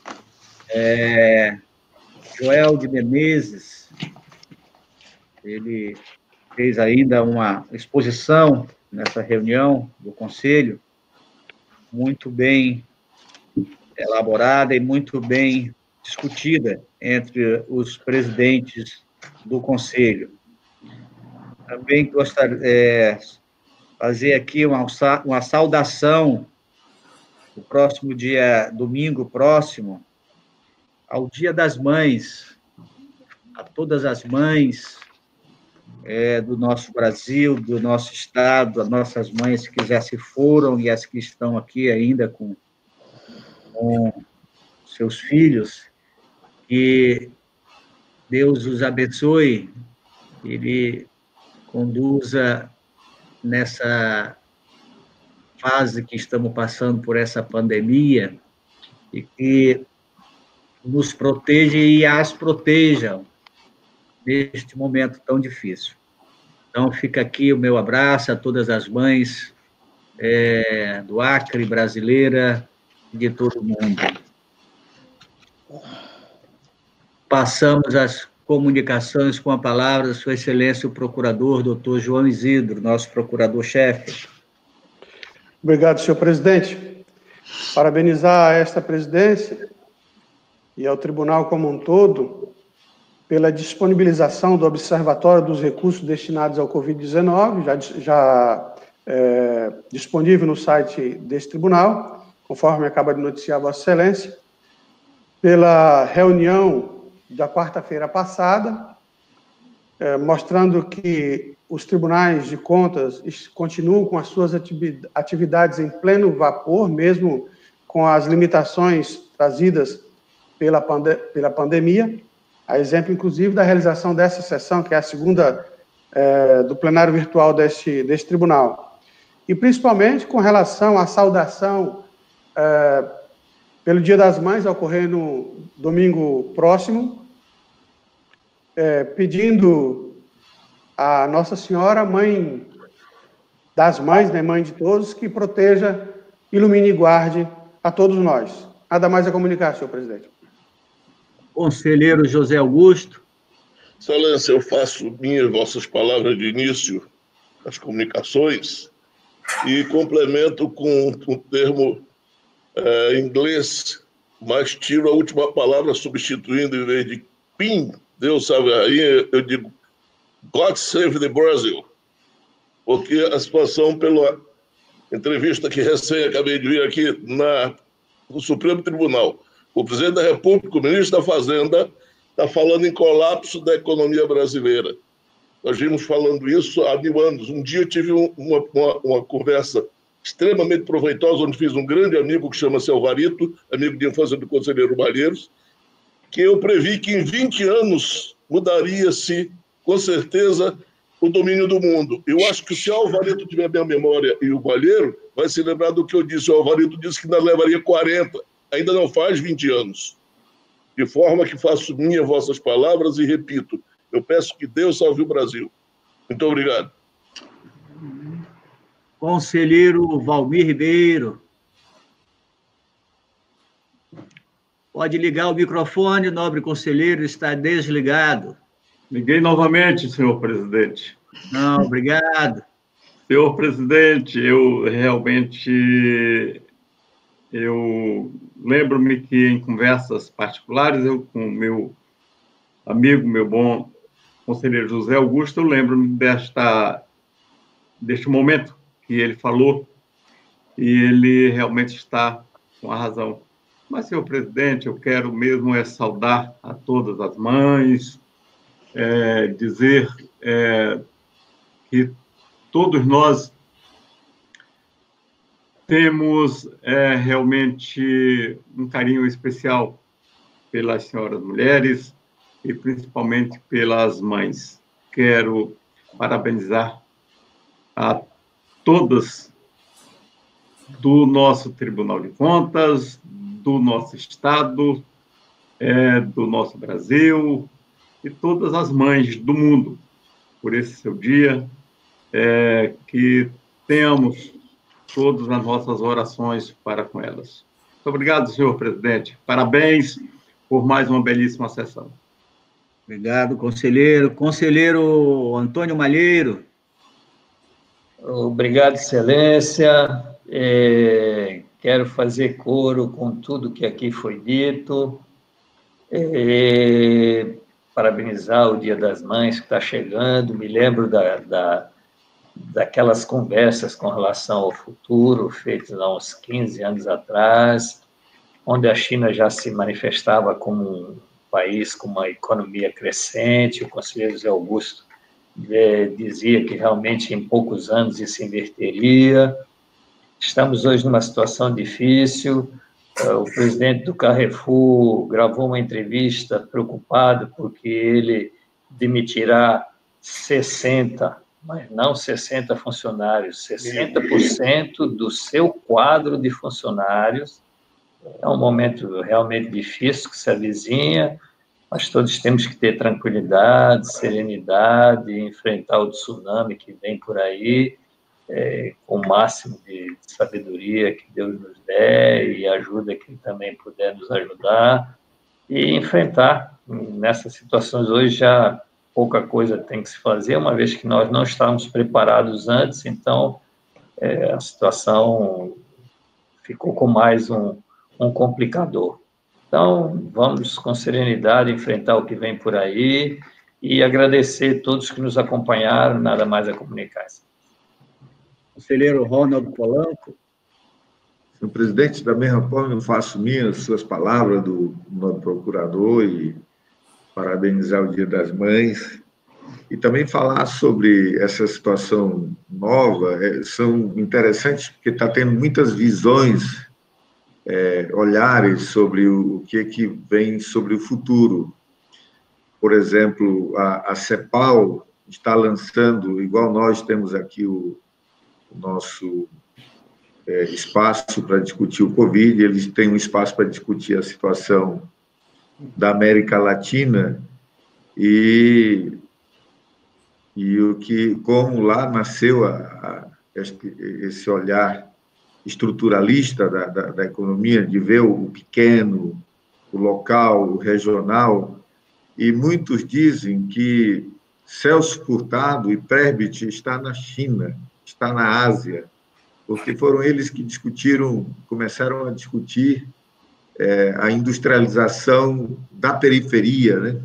é, Joel de Menezes. Ele fez ainda uma exposição nessa reunião do Conselho, muito bem elaborada e muito bem discutida entre os presidentes do Conselho. Também gostaria de é, fazer aqui uma, uma saudação, no próximo dia, domingo próximo, ao Dia das Mães, a todas as mães é, do nosso Brasil, do nosso Estado, as nossas mães que já se foram e as que estão aqui ainda com, com seus filhos. Que Deus os abençoe, Ele conduza nessa fase que estamos passando por essa pandemia e que nos proteja e as protejam neste momento tão difícil. Então, fica aqui o meu abraço a todas as mães é, do Acre, brasileira, e de todo mundo. Passamos as comunicações com a palavra da Sua Excelência, o Procurador, doutor João Isidro, nosso Procurador-Chefe. Obrigado, senhor presidente. Parabenizar a esta presidência e ao tribunal como um todo pela disponibilização do Observatório dos Recursos Destinados ao covid dezenove, já, já é, disponível no site deste tribunal, conforme acaba de noticiar Vossa Excelência, pela reunião da quarta-feira passada, é, mostrando que os tribunais de contas continuam com as suas atividades em pleno vapor, mesmo com as limitações trazidas pela, pande pela pandemia, a exemplo, inclusive, da realização dessa sessão, que é a segunda é, do plenário virtual deste, deste tribunal. E, principalmente, com relação à saudação é, pelo Dia das Mães, a ocorrer no domingo próximo, é, pedindo a Nossa Senhora, Mãe das Mães, né, Mãe de todos, que proteja, ilumine e guarde a todos nós. Nada mais a comunicar, senhor presidente. Conselheiro José Augusto. Excelência, eu faço minhas vossas palavras de início das comunicações e complemento com um termo é, inglês, mas tiro a última palavra substituindo em vez de PIN, Deus sabe, aí eu digo God save the Brazil, porque a situação, pela entrevista que recém acabei de vir aqui na, no Supremo Tribunal, o presidente da República, o ministro da Fazenda, está falando em colapso da economia brasileira. Nós vimos falando isso há mil anos. Um dia eu tive um, uma, uma, uma conversa extremamente proveitosa, onde fiz um grande amigo que chama-se Alvarito, amigo de infância do conselheiro Malheiros, que eu previ que em vinte anos mudaria-se, com certeza, o domínio do mundo. Eu acho que se o Alvarito tiver bem a memória e o Malheiro, vai se lembrar do que eu disse. O Alvarito disse que ainda levaria quarenta. Ainda não faz vinte anos. De forma que faço minhas vossas palavras e repito, eu peço que Deus salve o Brasil. Muito obrigado. Conselheiro Valmir Ribeiro. Pode ligar o microfone, nobre conselheiro, está desligado. Liguei novamente, senhor presidente. Não, obrigado. Senhor presidente, eu realmente... Eu lembro-me que em conversas particulares, eu com meu amigo, meu bom conselheiro José Augusto, eu lembro-me desta, deste momento que ele falou, e ele realmente está com a razão. Mas, senhor presidente, eu quero mesmo é saudar a todas as mães, é, dizer é, que todos nós temos é, realmente um carinho especial pelas senhoras mulheres e principalmente pelas mães. Quero parabenizar a todas do nosso Tribunal de Contas, do nosso Estado, é, do nosso Brasil e todas as mães do mundo por esse seu dia, é, que tenhamos todas as nossas orações para com elas. Muito obrigado, senhor presidente. Parabéns por mais uma belíssima sessão. Obrigado, conselheiro. Conselheiro Antônio Malheiro. Obrigado, excelência. É, quero fazer coro com tudo que aqui foi dito. É, parabenizar o Dia das Mães que está chegando. Me lembro da... da daquelas conversas com relação ao futuro, feitas há uns quinze anos atrás, onde a China já se manifestava como um país com uma economia crescente. O conselheiro José Augusto é, dizia que realmente em poucos anos isso inverteria. Estamos hoje numa situação difícil. O presidente do Carrefour gravou uma entrevista preocupado porque ele demitirá sessenta mas não sessenta funcionários, sessenta por cento do seu quadro de funcionários. É um momento realmente difícil que se avizinha, mas todos temos que ter tranquilidade, serenidade, enfrentar o tsunami que vem por aí, é, com o máximo de sabedoria que Deus nos der e ajuda que Ele também puder nos ajudar, e enfrentar. Nessas situações hoje já pouca coisa tem que se fazer, uma vez que nós não estávamos preparados antes, então é, a situação ficou com mais um, um complicador. Então, vamos com serenidade enfrentar o que vem por aí e agradecer a todos que nos acompanharam, nada mais a comunicar. Conselheiro Ronaldo Polanco. Senhor presidente, da mesma forma eu faço minhas suas palavras do novo procurador e parabenizar o Dia das Mães e também falar sobre essa situação nova. É, são interessantes porque está tendo muitas visões, é, olhares sobre o, o que, que vem sobre o futuro. Por exemplo, a, a CEPAL está lançando, igual nós temos aqui o, o nosso é, espaço para discutir o Covid, eles têm um espaço para discutir a situação da América Latina e, e o que, como lá nasceu a, a, esse olhar estruturalista da, da, da economia, de ver o pequeno, o local, o regional, e muitos dizem que Celso Furtado e Prerbit está na China, está na Ásia, porque foram eles que discutiram, começaram a discutir é, a industrialização da periferia, né?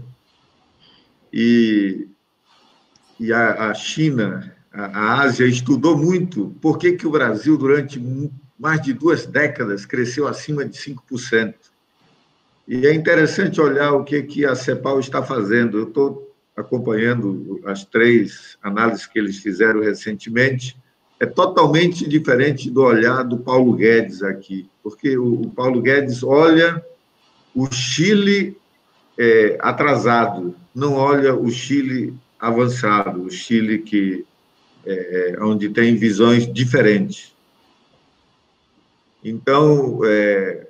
E, e a, a China, a, a Ásia, estudou muito por que, que o Brasil, durante mais de duas décadas, cresceu acima de cinco por cento. E é interessante olhar o que, que a CEPAL está fazendo. Eu estou acompanhando as três análises que eles fizeram recentemente. É totalmente diferente do olhar do Paulo Guedes aqui, porque o, o Paulo Guedes olha o Chile é, atrasado, não olha o Chile avançado, o Chile que, é, onde tem visões diferentes. Então, é,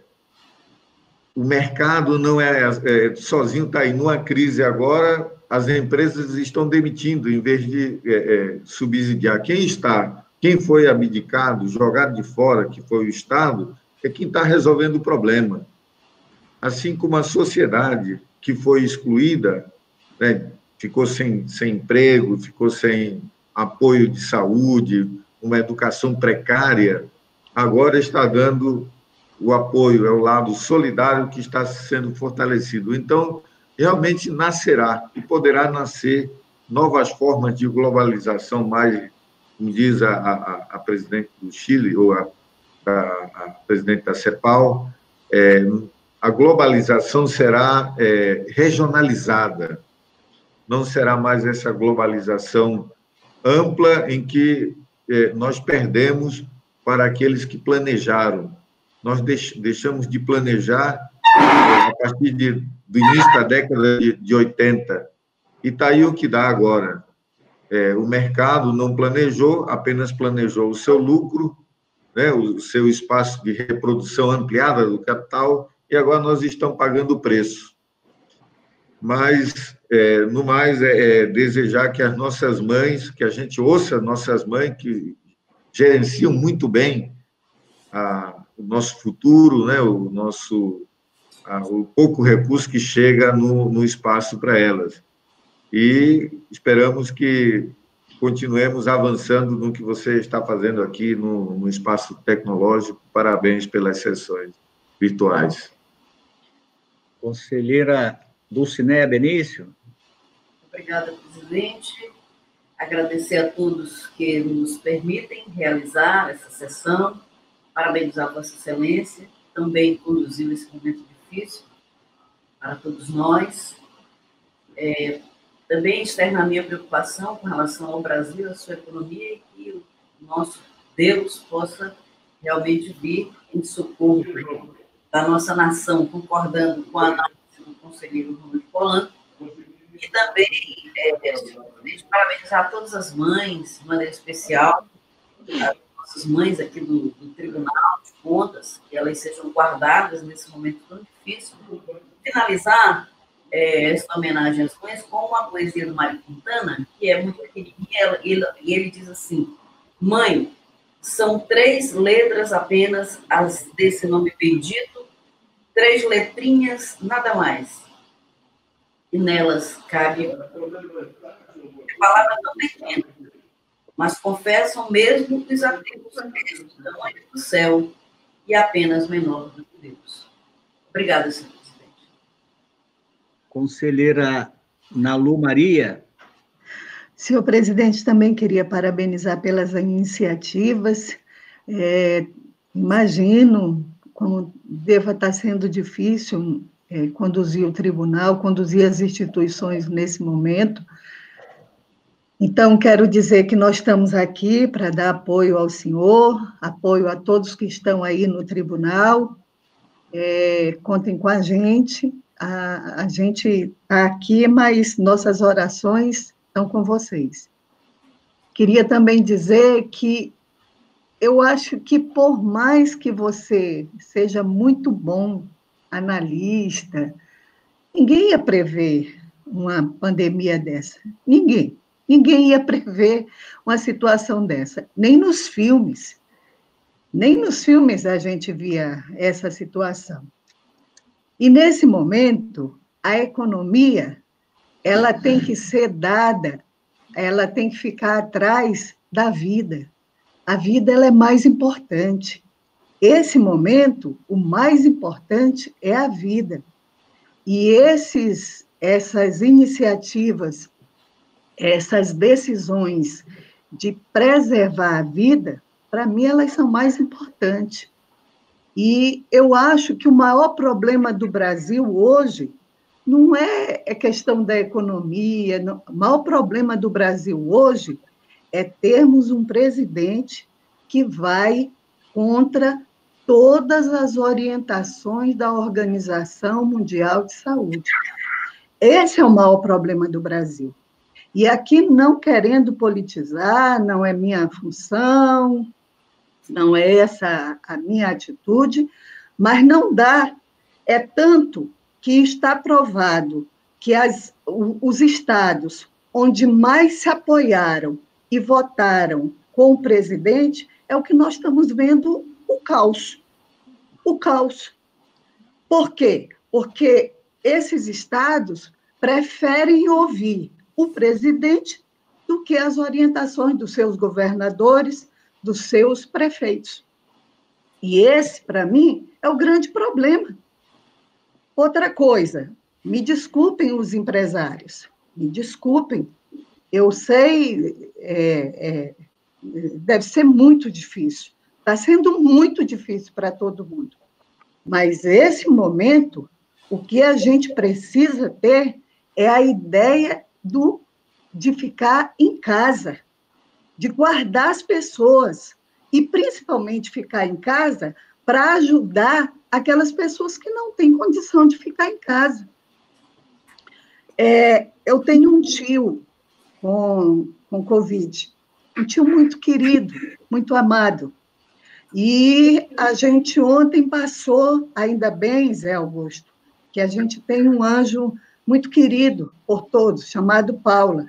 o mercado não é, é sozinho, está aí numa crise agora, as empresas estão demitindo em vez de é, é, subsidiar. Quem está, quem foi abdicado, jogado de fora, que foi o Estado, é quem está resolvendo o problema. Assim como a sociedade que foi excluída, né, ficou sem, sem emprego, ficou sem apoio de saúde, uma educação precária, agora está dando o apoio, é o lado solidário que está sendo fortalecido. Então, realmente nascerá e poderá nascer novas formas de globalização, mais, como diz a, a, a presidente do Chile, ou a, a, a presidente da CEPAL, é, a globalização será é, regionalizada, não será mais essa globalização ampla em que é, nós perdemos para aqueles que planejaram. Nós deixamos de planejar a partir de, do início da década de, de oitenta. E está aí o que dá agora. É, o mercado não planejou, apenas planejou o seu lucro, né, o seu espaço de reprodução ampliada do capital, e agora nós estamos pagando o preço. Mas, é, no mais, é, é desejar que as nossas mães, que a gente ouça nossas mães, que gerenciam muito bem a o nosso futuro, né, o nosso a, o pouco recurso que chega no, no espaço para elas. E esperamos que continuemos avançando no que você está fazendo aqui no, no espaço tecnológico. Parabéns pelas sessões virtuais. Conselheira Dulcinéia Benício. Obrigada, presidente. Agradecer a todos que nos permitem realizar essa sessão. Parabenizar Vossa Excelência, também conduziu esse momento difícil para todos nós. É, também externar a minha preocupação com relação ao Brasil, à sua economia, e que o nosso Deus possa realmente vir em socorro da nossa nação, concordando com a análise do conselheiro Ronald Polanco. E também é, parabenizar todas as mães, de maneira especial, nossas mães aqui do, do Tribunal de Contas, que elas sejam guardadas nesse momento tão difícil. Finalizar é, essa homenagem às mães com uma poesia do Mário Quintana, que é muito pequenininha, e ele, ele diz assim: mãe, são três letras apenas as desse nome bendito, três letrinhas, nada mais. E nelas cabe a palavra tão pequena, mas confessam mesmo os ateus do tamanho do céu e apenas menor do que Deus. Obrigada, senhor presidente. Conselheira Nalu Maria. Senhor presidente, também queria parabenizar pelas iniciativas. É, imagino como deva estar sendo difícil é, conduzir o tribunal, conduzir as instituições nesse momento. Então, quero dizer que nós estamos aqui para dar apoio ao senhor, apoio a todos que estão aí no tribunal, é, contem com a gente, a, a gente está aqui, mas nossas orações estão com vocês. Queria também dizer que eu acho que, por mais que você seja muito bom analista, ninguém ia prever uma pandemia dessa. Ninguém. Ninguém ia prever uma situação dessa. Nem nos filmes. Nem nos filmes a gente via essa situação. E, nesse momento, a economia, ela tem que ser dada, ela tem que ficar atrás da vida. A vida, ela é mais importante. Esse momento, o mais importante é a vida. E esses, essas iniciativas, essas decisões de preservar a vida, para mim, elas são mais importantes. E eu acho que o maior problema do Brasil hoje não é a questão da economia, não. O maior problema do Brasil hoje é termos um presidente que vai contra todas as orientações da Organização Mundial de Saúde. Esse é o maior problema do Brasil. E aqui, não querendo politizar, não é minha função, não é essa a minha atitude, mas não dá. É tanto que está provado que as, os estados onde mais se apoiaram e votaram com o presidente é o que nós estamos vendo, o caos. O caos. Por quê? Porque esses estados preferem ouvir o presidente do que as orientações dos seus governadores, dos seus prefeitos. E esse, para mim, é o grande problema. Outra coisa, me desculpem os empresários, me desculpem, eu sei, é, é, deve ser muito difícil, está sendo muito difícil para todo mundo, mas esse momento, o que a gente precisa ter é a ideia do, de ficar em casa, de guardar as pessoas, e principalmente ficar em casa para ajudar aquelas pessoas que não têm condição de ficar em casa. É, eu tenho um tio com, com Covid, um tio muito querido, muito amado, e a gente ontem passou, ainda bem, Zé Augusto, que a gente tem um anjo muito querido por todos, chamado Paula,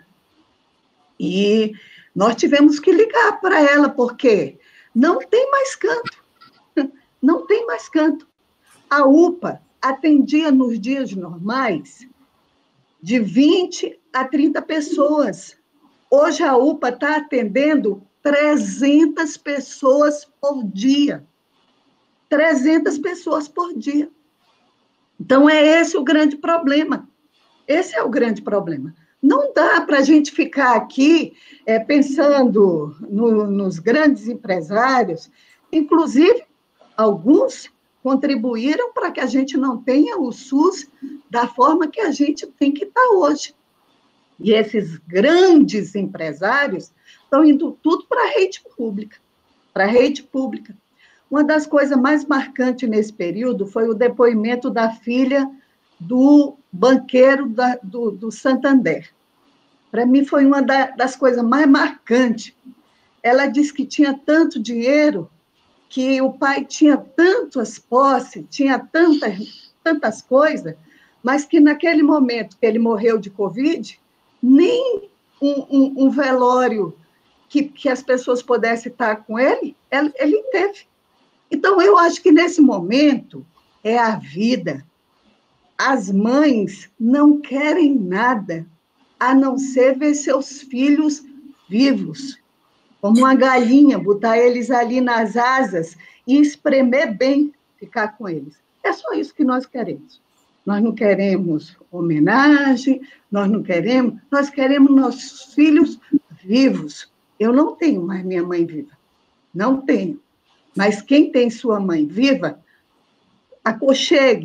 e nós tivemos que ligar para ela, porque não tem mais canto, não tem mais canto. A U P A atendia nos dias normais de vinte a trinta pessoas. Hoje a U P A está atendendo trezentas pessoas por dia. trezentas pessoas por dia. Então, é esse o grande problema. Esse é o grande problema. Não dá para a gente ficar aqui é, pensando no, nos grandes empresários, inclusive, alguns contribuíram para que a gente não tenha o SUS da forma que a gente tem que estar hoje. E esses grandes empresários estão indo tudo para a rede pública, para a rede pública. Uma das coisas mais marcantes nesse período foi o depoimento da filha do banqueiro da, do, do Santander. Para mim, foi uma da, das coisas mais marcantes. Ela disse que tinha tanto dinheiro, que o pai tinha tantas posses, tinha tantas, tantas coisas, mas que naquele momento que ele morreu de Covid, nem um, um, um velório que, que as pessoas pudessem estar com ele, ele, ele teve. Então, eu acho que nesse momento é a vida. As mães não querem nada a não ser ver seus filhos vivos, como uma galinha, botar eles ali nas asas e espremer bem, ficar com eles. É só isso que nós queremos. Nós não queremos homenagem, nós não queremos, nós queremos nossos filhos vivos. Eu não tenho mais minha mãe viva, não tenho. Mas quem tem sua mãe viva, aconchegue,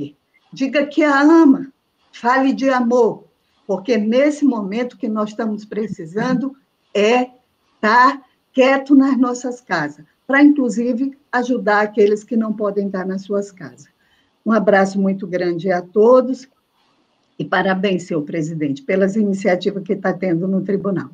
diga que a ama, fale de amor, porque nesse momento que nós estamos precisando é estar quieto nas nossas casas, para, inclusive, ajudar aqueles que não podem estar nas suas casas. Um abraço muito grande a todos e parabéns, senhor presidente, pelas iniciativas que está tendo no tribunal.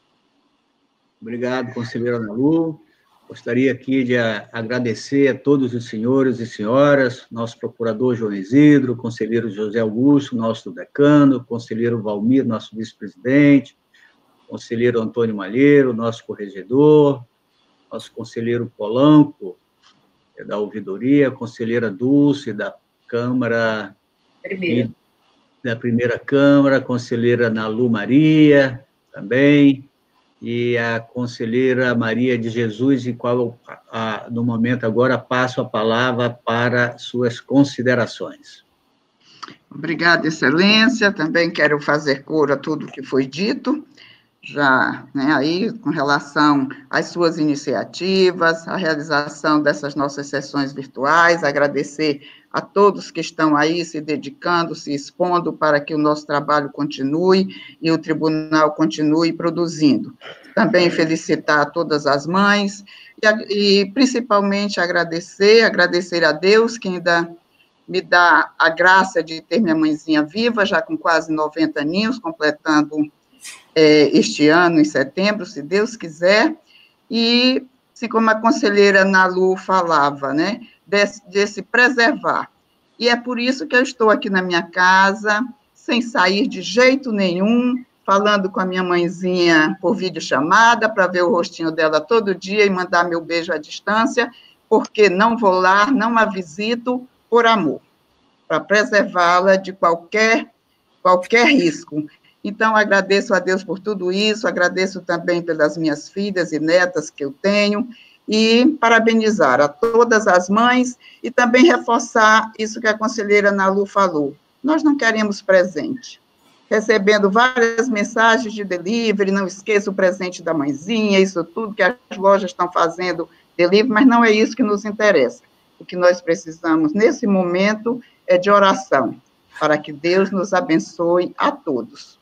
Obrigado, conselheira Ana Lu. Gostaria aqui de agradecer a todos os senhores e senhoras, nosso procurador João Isidro, conselheiro José Augusto, nosso decano, conselheiro Valmir, nosso vice-presidente, conselheiro Antônio Malheiro, nosso corregedor, nosso conselheiro Polanco, da ouvidoria, conselheira Dulce, da Câmara... Primeira. Da primeira Câmara, conselheira Nalu Maria, também, e a conselheira Maria de Jesus, e qual, a, no momento agora, passo a palavra para suas considerações. Obrigada, excelência. Também quero fazer coro a tudo que foi dito, já, né, aí, com relação às suas iniciativas, a realização dessas nossas sessões virtuais, agradecer a todos que estão aí se dedicando, se expondo para que o nosso trabalho continue e o tribunal continue produzindo. Também felicitar a todas as mães e, e principalmente, agradecer, agradecer a Deus que ainda me dá a graça de ter minha mãezinha viva, já com quase noventa aninhos, completando é, este ano, em setembro, se Deus quiser, e, assim como a conselheira Nalu falava, né, de, de se preservar. E é por isso que eu estou aqui na minha casa, sem sair de jeito nenhum, falando com a minha mãezinha por videochamada, para ver o rostinho dela todo dia e mandar meu beijo à distância, porque não vou lá, não a visito por amor, para preservá-la de qualquer, qualquer risco. Então, agradeço a Deus por tudo isso, agradeço também pelas minhas filhas e netas que eu tenho, e parabenizar a todas as mães, e também reforçar isso que a conselheira Nalu falou. Nós não queremos presente. Recebendo várias mensagens de delivery, não esqueça o presente da mãezinha, isso tudo que as lojas estão fazendo delivery, mas não é isso que nos interessa. O que nós precisamos, nesse momento, é de oração, para que Deus nos abençoe a todos.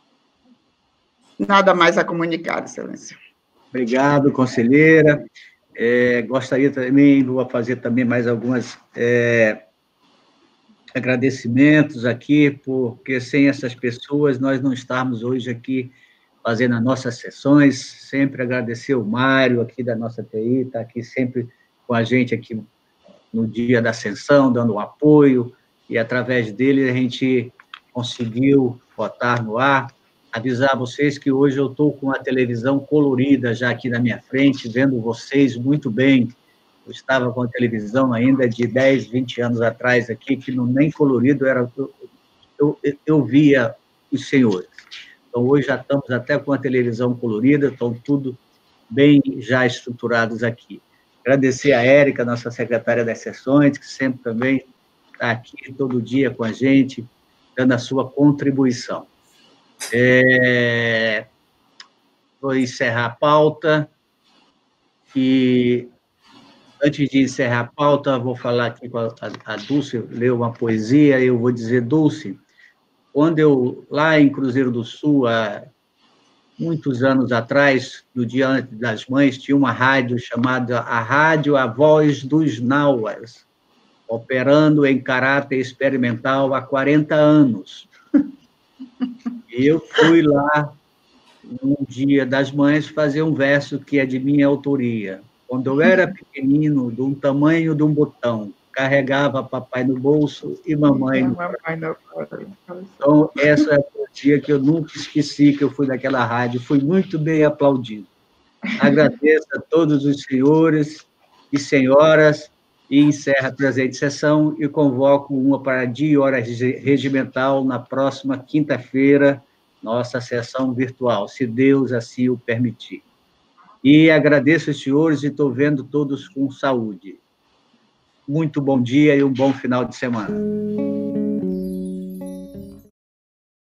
Nada mais a comunicar, excelência. Obrigado, conselheira. É, gostaria também, vou fazer também mais algumas é, agradecimentos aqui, porque sem essas pessoas nós não estamos hoje aqui fazendo as nossas sessões. Sempre agradecer o Mário, aqui da nossa T I, está aqui sempre com a gente aqui no dia da sessão, dando um apoio, e através dele a gente conseguiu botar no ar. Avisar vocês que hoje eu estou com a televisão colorida já aqui na minha frente, vendo vocês muito bem. Eu estava com a televisão ainda de dez, vinte anos atrás aqui, que não nem colorido era... Eu, eu, eu via os senhores. Então, hoje já estamos até com a televisão colorida, estão tudo bem já estruturados aqui. Agradecer a Érica, nossa secretária das sessões, que sempre também está aqui todo dia com a gente, dando a sua contribuição. É, vou encerrar a pauta, e antes de encerrar a pauta, vou falar aqui com a, a Dulce, leu uma poesia, eu vou dizer, Dulce, quando eu, lá em Cruzeiro do Sul, há muitos anos atrás, no Dia das Mães, tinha uma rádio chamada a Rádio A Voz dos Nauas, operando em caráter experimental há quarenta anos. E eu fui lá, no Dia das Mães, fazer um verso que é de minha autoria. Quando eu era pequenino, de um tamanho de um botão, carregava papai no bolso e mamãe no coração. Então, essa é a poesia que eu nunca esqueci, que eu fui naquela rádio, fui muito bem aplaudido. Agradeço a todos os senhores e senhoras, e encerro a presente sessão e convoco uma para dia e hora regimental na próxima quinta-feira, nossa sessão virtual, se Deus assim o permitir. E agradeço os senhores e estou vendo todos com saúde. Muito bom dia e um bom final de semana.